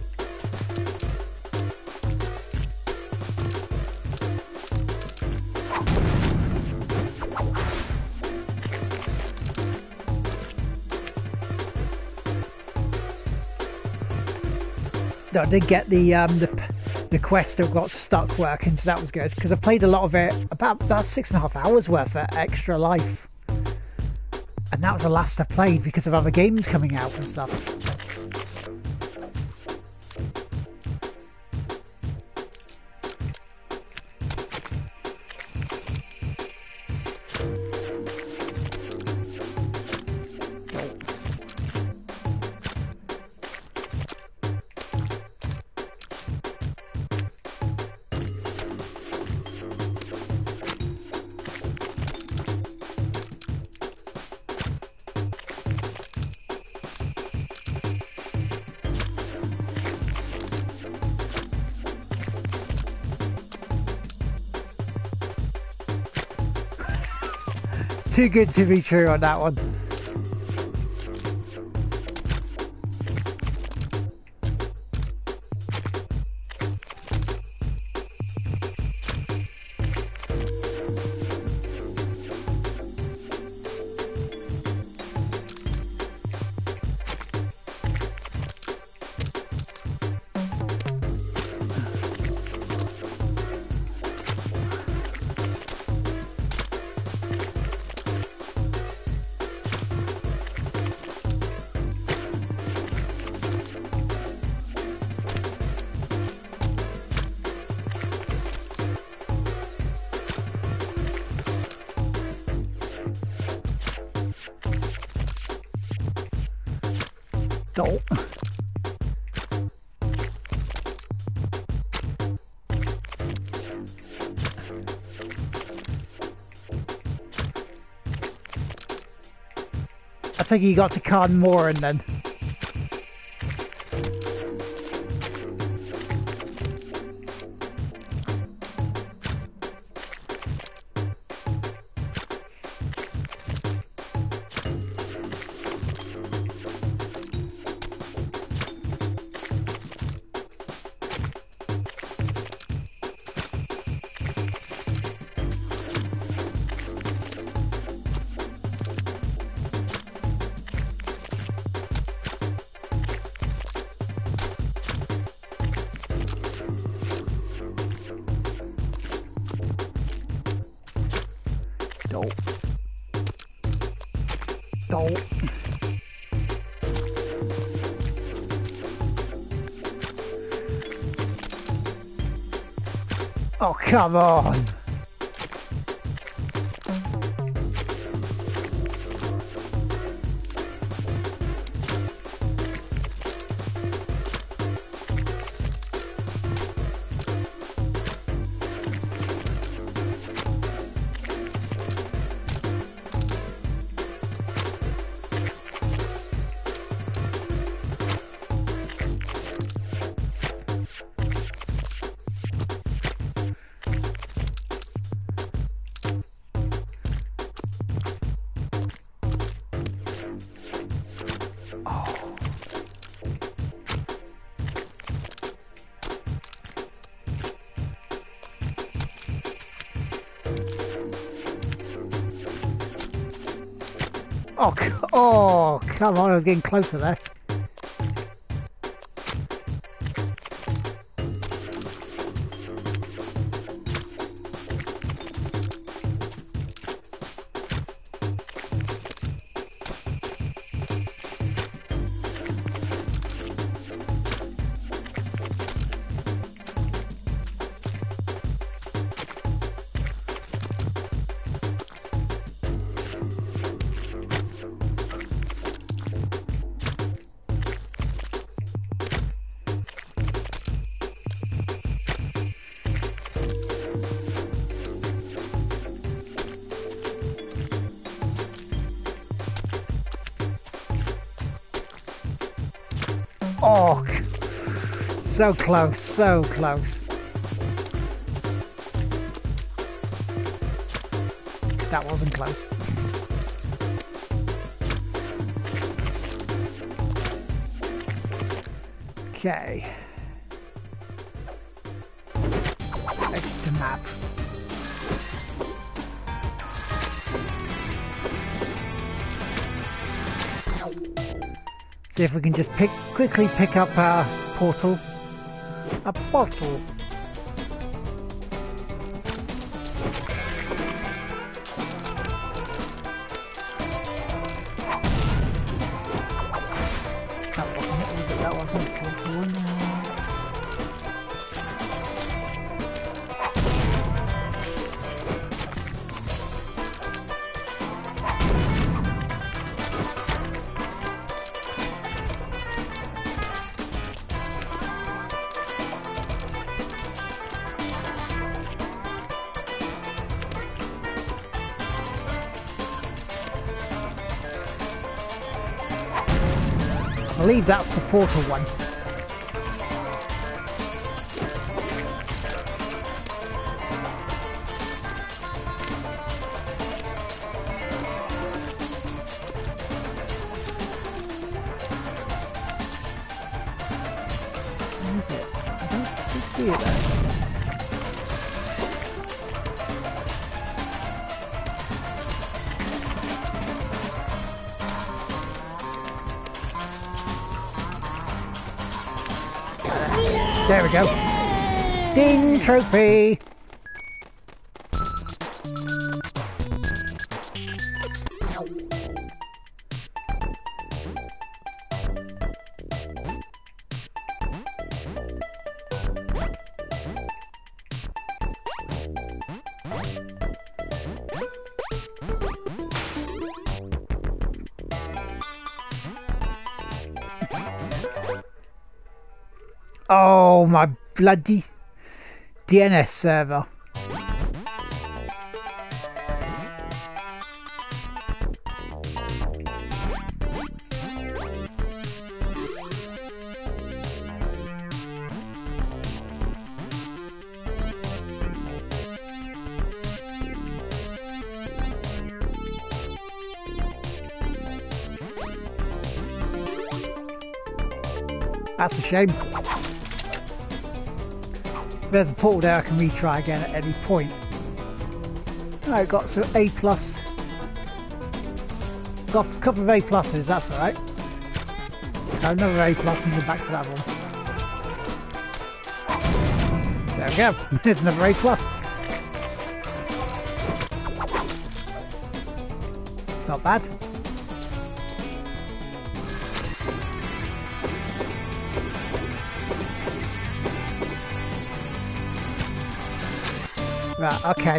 No, I did get the um, the the quest that got stuck working, so that was good because I played a lot of it, about about six and a half hours worth of extra life, and that that was the last I played because of other games coming out and stuff. Too good to be true on that one. Don't. I think you got to Khan Moran then. Don't. Don't. Oh, come on. Oh, oh, come on, I was getting closer there. Oh, so close, so close. That wasn't close. Okay. Extra map. See if we can just pick quickly pick up our portal. A bottle. That wasn't it, was it? That wasn't the portal one. Uh, I believe that's the portal one. Where is it? I don't see it there. There we go. Ding! Trophy! Oh, my bloody D N S server. That's a shame. There's a portal there I can retry again at any point. Alright, got some A plus. Got a couple of A pluses, that's alright. Another A plus and go back to that one. There we go. There's another A plus. It's not bad. Right, okay.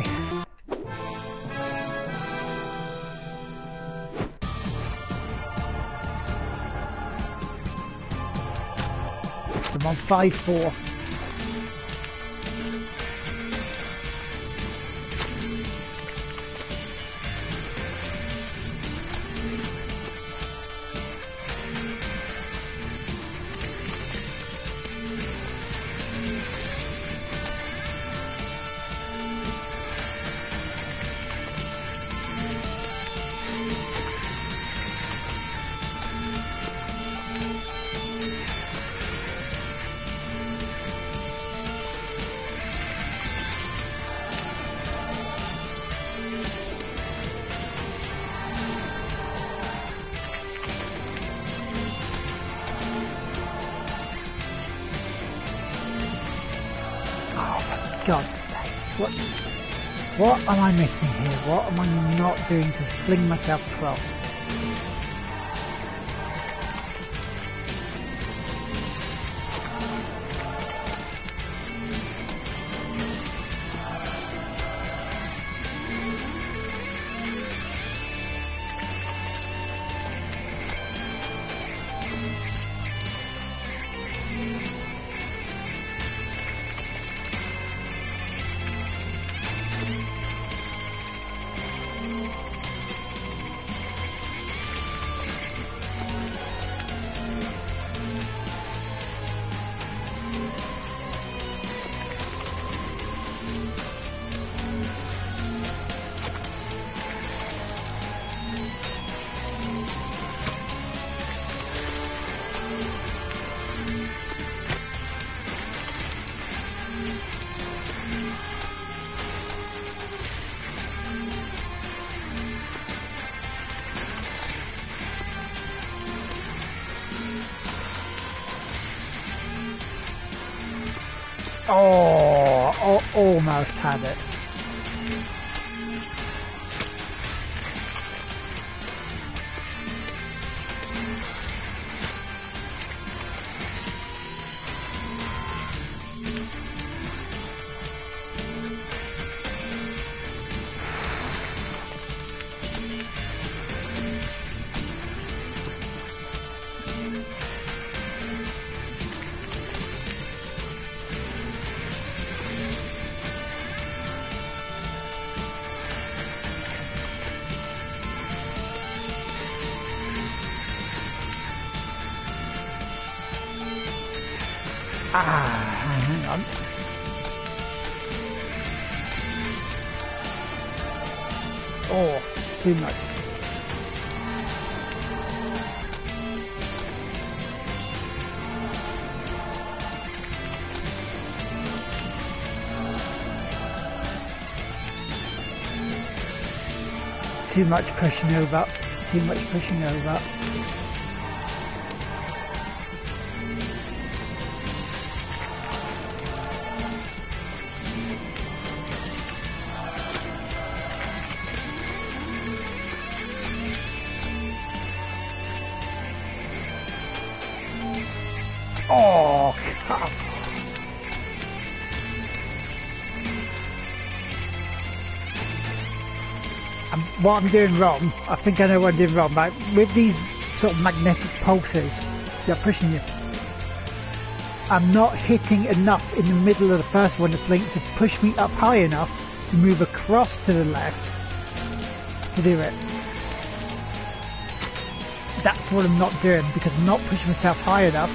So I'm on five four. God's sake, what, what am I missing here? What am I not doing to fling myself across? Oh, oh, almost had it. Ah, hang on. Oh, too much. Too much pushing over. Too much pushing over. Oh, come. Um, what I'm doing wrong, I think I know what I'm doing wrong, but with these sort of magnetic pulses, they're pushing you. I'm not hitting enough in the middle of the first one to blink to push me up high enough to move across to the left to do it. That's what I'm not doing because I'm not pushing myself high enough.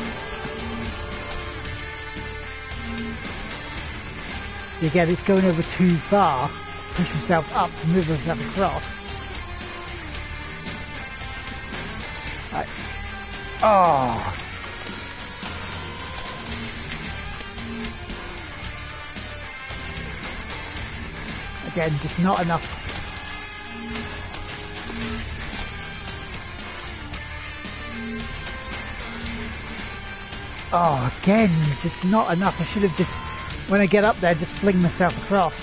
Again, it's going over too far. Push myself up to move myself across. Right. Oh. Again, just not enough. Oh, again, just not enough. I should have just, when I get up there, just fling myself across.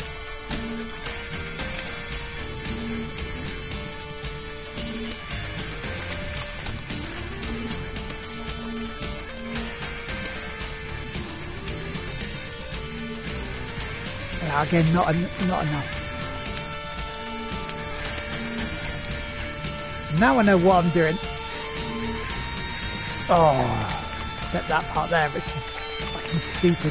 Yeah, again, not en not enough. So now I know what I'm doing. Oh, except that part there, which is fucking stupid.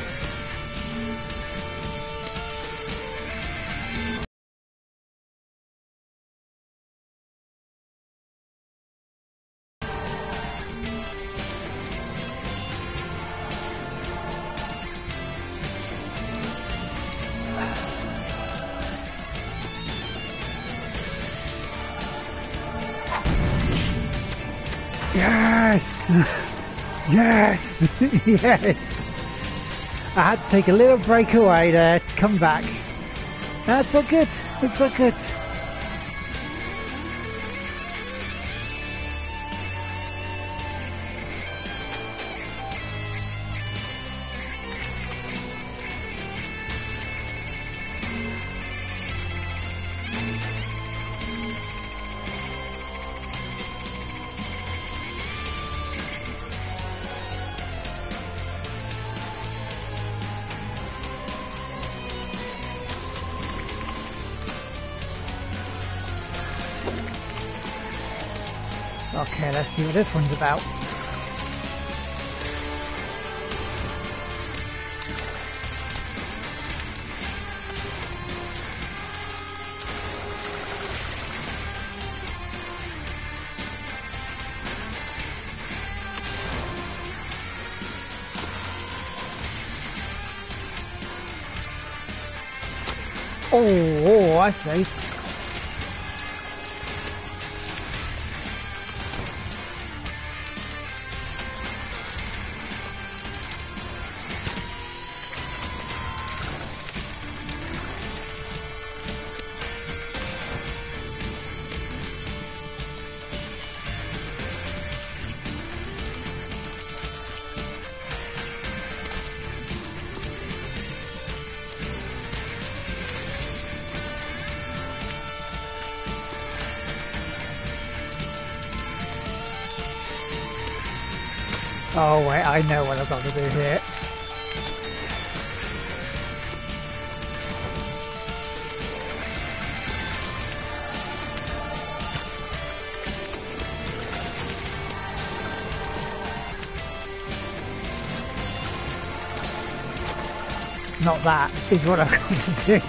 Yes! Yes! Yes! I had to take a little break away there, come back. That's all good. It's all good. Okay, let's see what this one's about. Oh, oh, I see. Oh wait, I know what I've got to do here. Not that, is what I've got to do.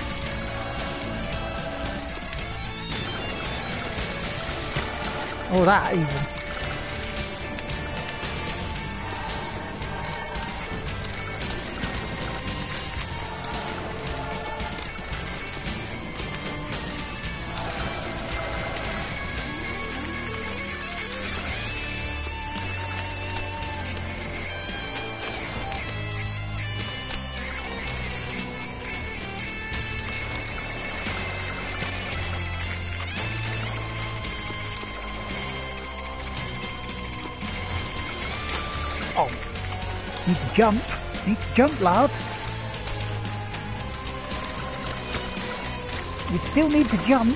Oh, that even. Oh, need to jump. Need to jump, lad. You still need to jump.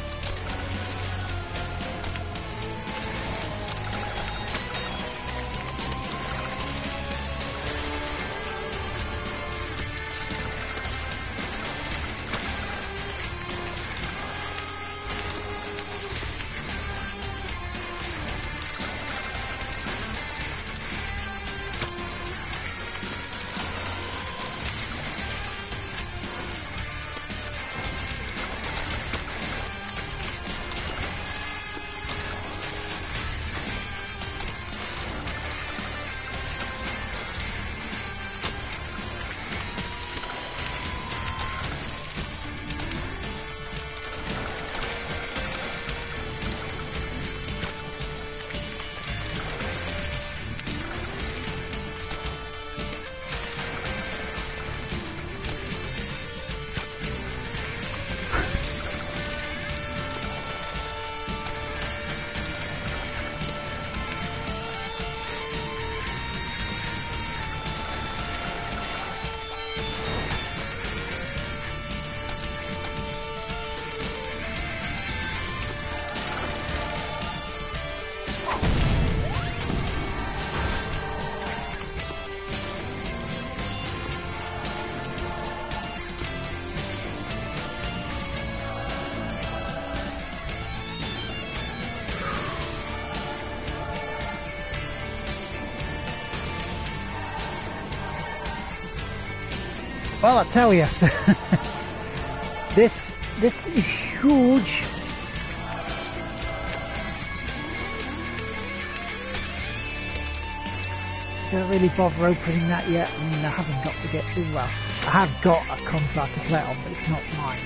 Well, I tell you, this this is huge. Don't really bother opening that yet. I mean, I haven't got to get to. Well, I have got a console I can play it on, but it's not mine.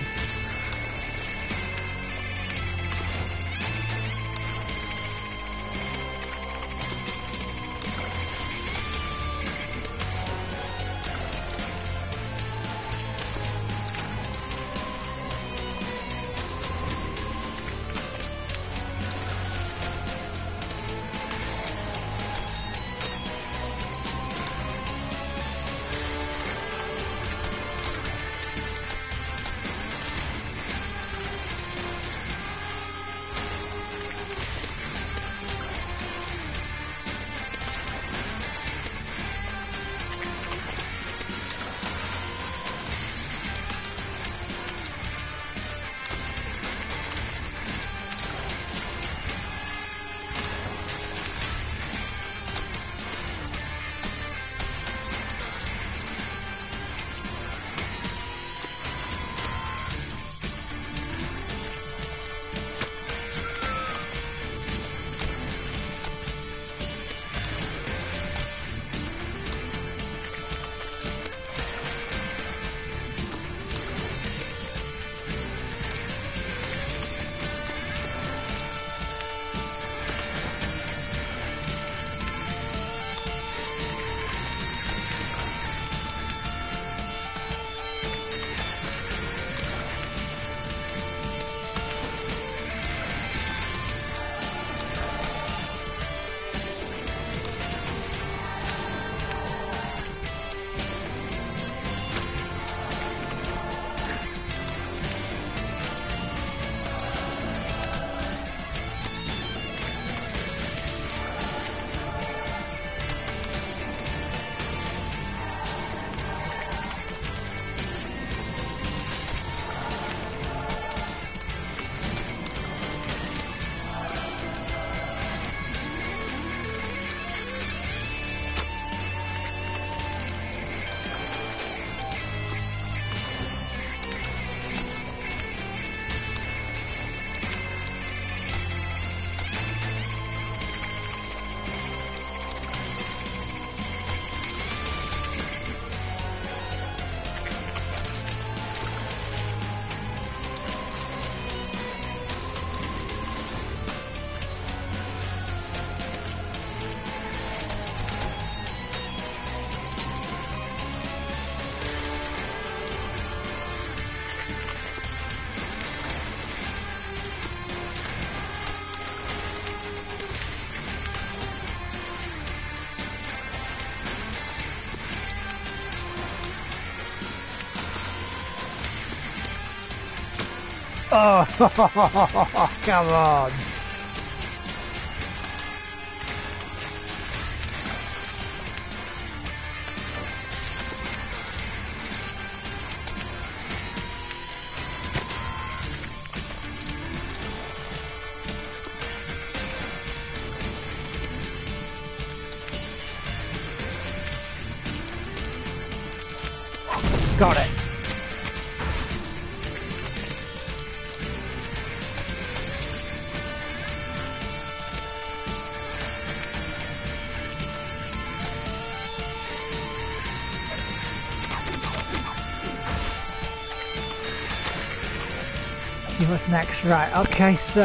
Oh, come on. Got it. See what's next. Right, okay, so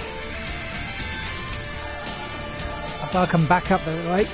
if I can back up the right.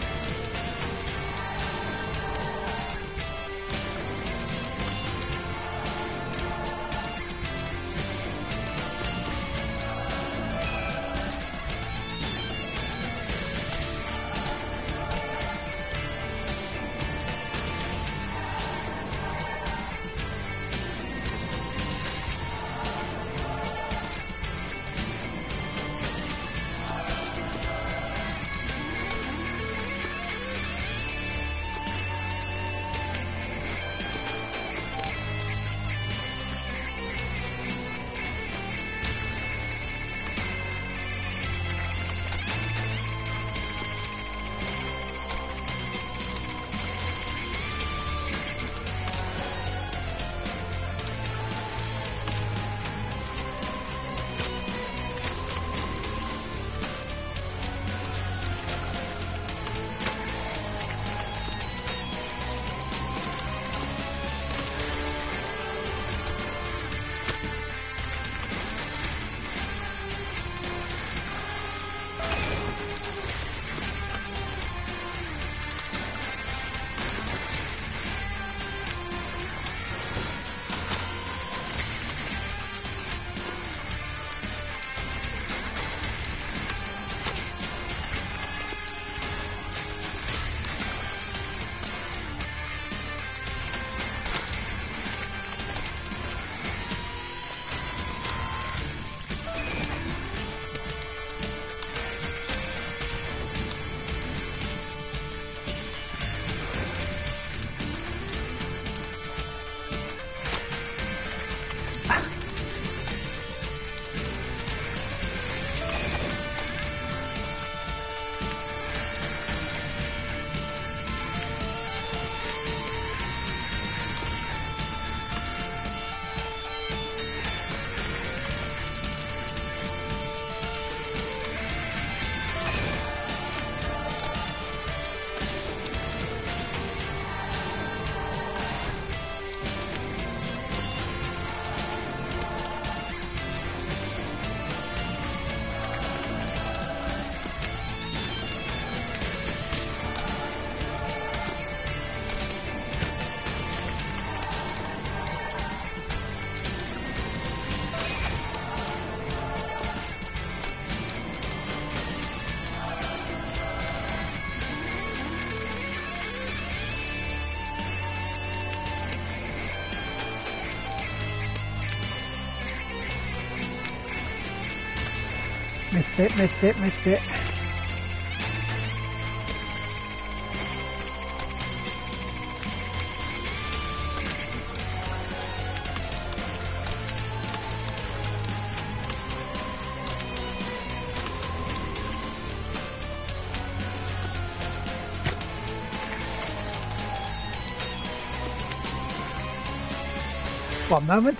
Missed it, missed it, missed it. One moment.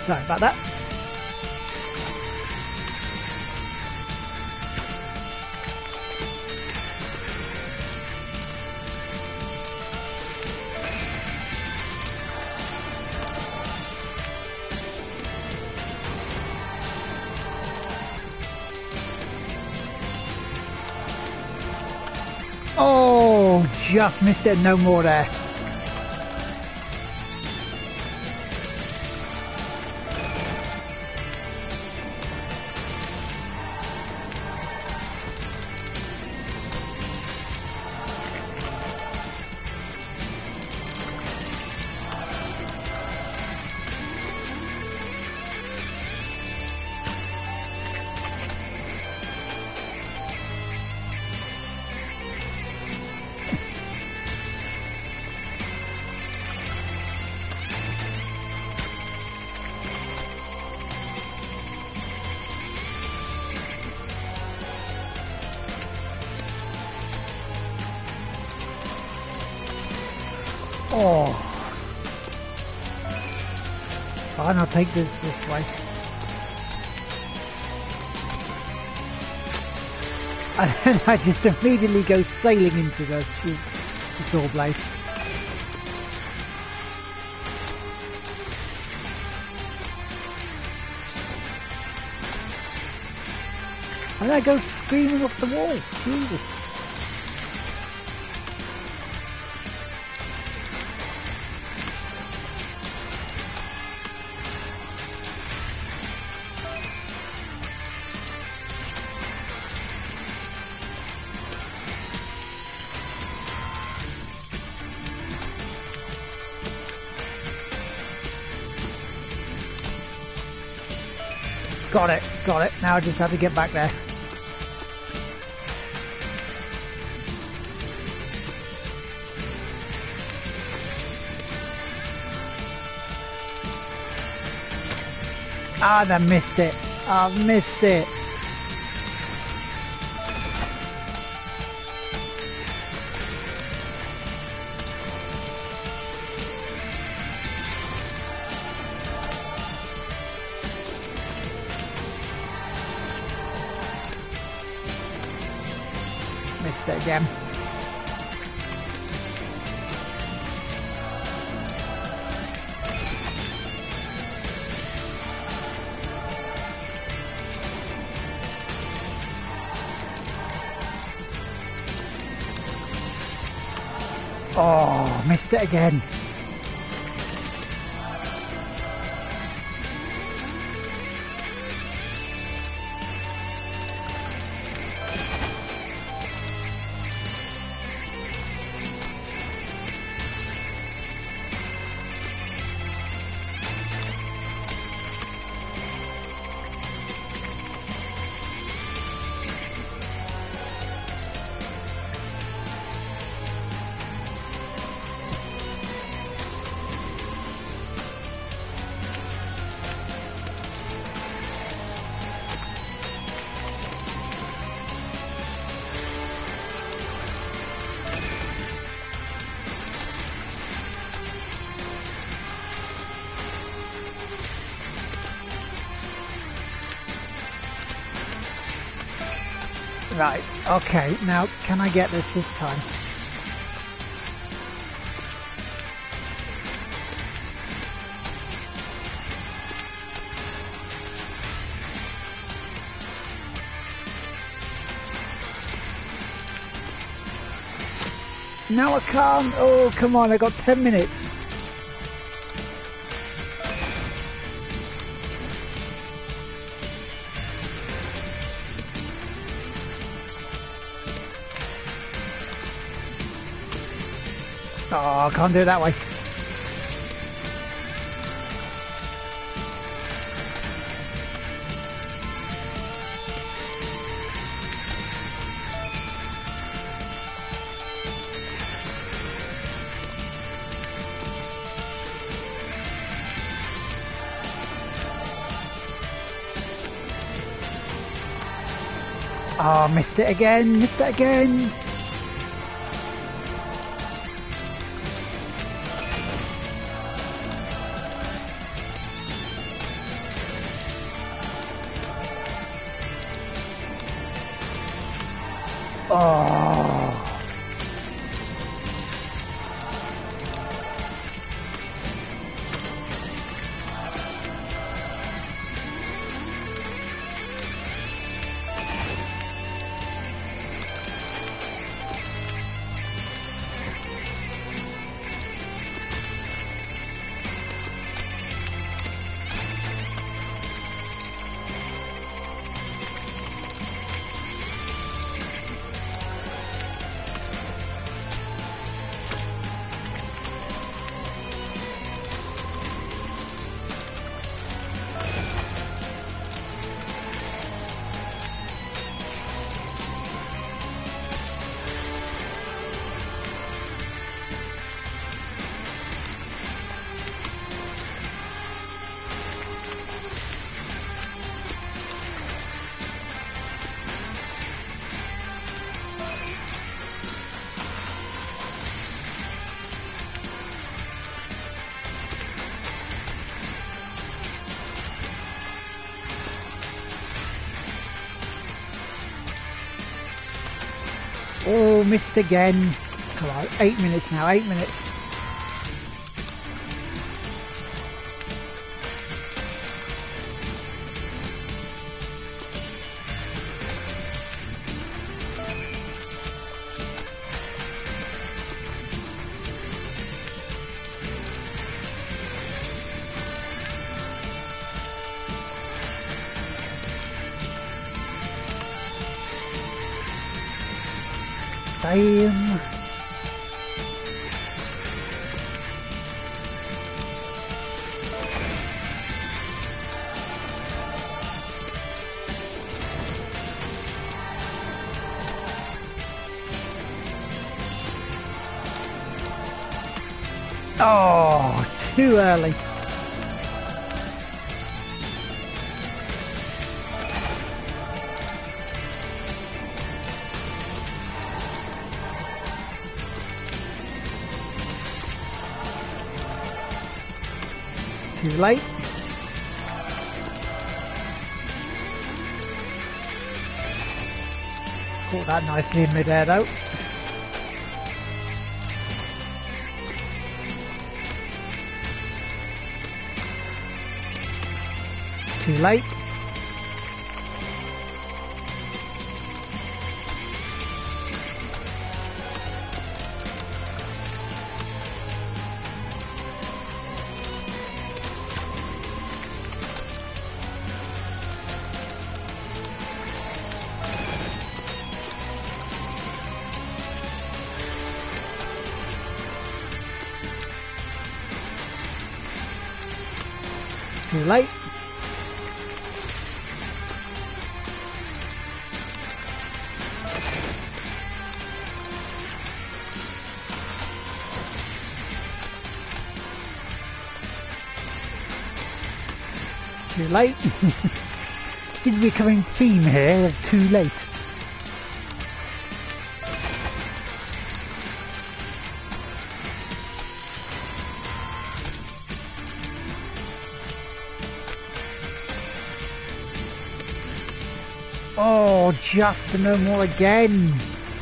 Sorry about that. Oh, just missed it. No more there. Oh, fine, I'll take this this way. And then I just immediately go sailing into the, the, the saw blade. And then I go screaming off the wall. Jesus. Got it, got it. Now I just have to get back there. Ah, I missed it. I missed it. Missed it again. Oh, missed it again. Right, okay, now can I get this this time? No, I can't. Oh, come on, I got ten minutes. Oh, I can't do it that way. Oh, missed it again, missed it again. Oh. Oh, missed again. Come on, eight minutes now, eight minutes. Damn. Oh, too early. Too late. Caught that nicely in mid-air though. Too late. Too late. Too late. Is the becoming theme here of too late? Oh, just no more again.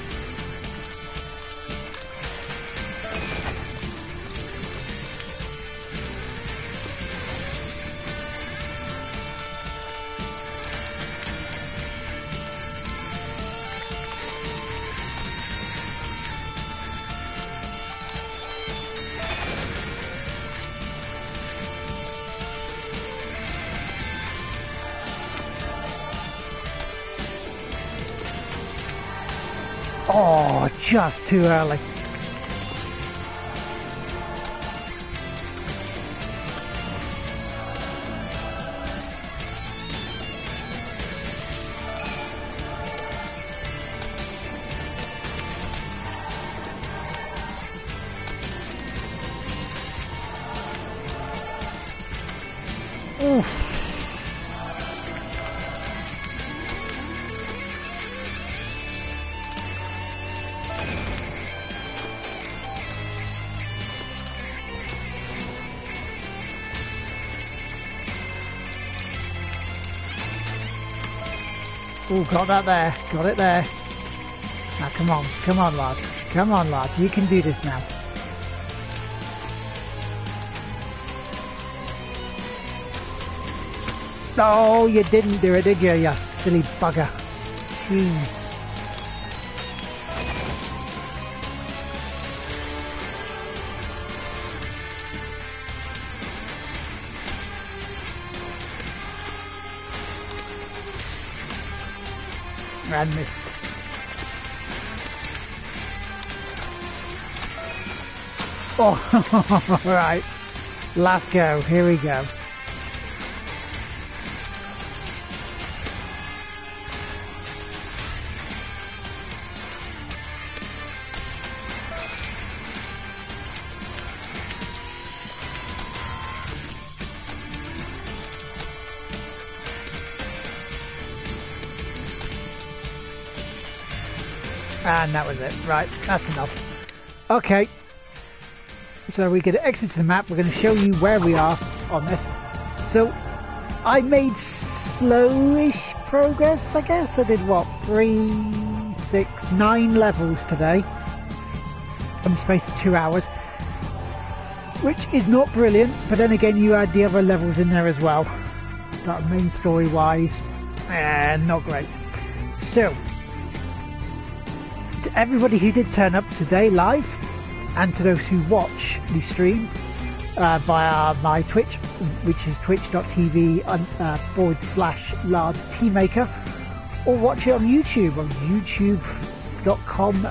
Oh, just too early. Oof. Oh, got that there. Got it there. Now come on, come on lad, come on lad, you can do this now. Oh, you didn't do it, did you, you silly bugger. Jeez. And missed. Oh, right. Last go. Here we go. And that was it. Right, that's enough. Okay. So we can exit the map. We're going to show you where we are on this. So I made slowish progress, I guess. I did what? Three, six, nine levels today. In the space of two hours. Which is not brilliant, but then again you add the other levels in there as well. That main story wise, and not great. Still, to everybody who did turn up today live, and to those who watch the stream uh, via my Twitch, which is twitch.tv uh, forward slash Lard Teamaker, or watch it on YouTube on youtube dot com.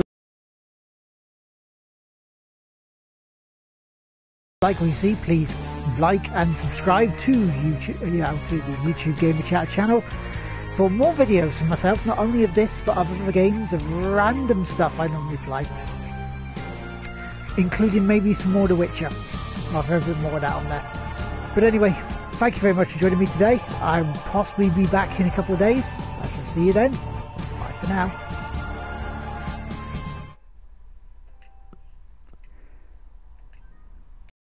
Like what you see, please like and subscribe to YouTube, you know, to the YouTube Gamer Chat channel for more videos from myself, not only of this but other games, of random stuff I normally play, including maybe some more The Witcher. I'll have a bit more of that on there. But anyway, thank you very much for joining me today. I'll possibly be back in a couple of days. I shall see you then. Bye for now.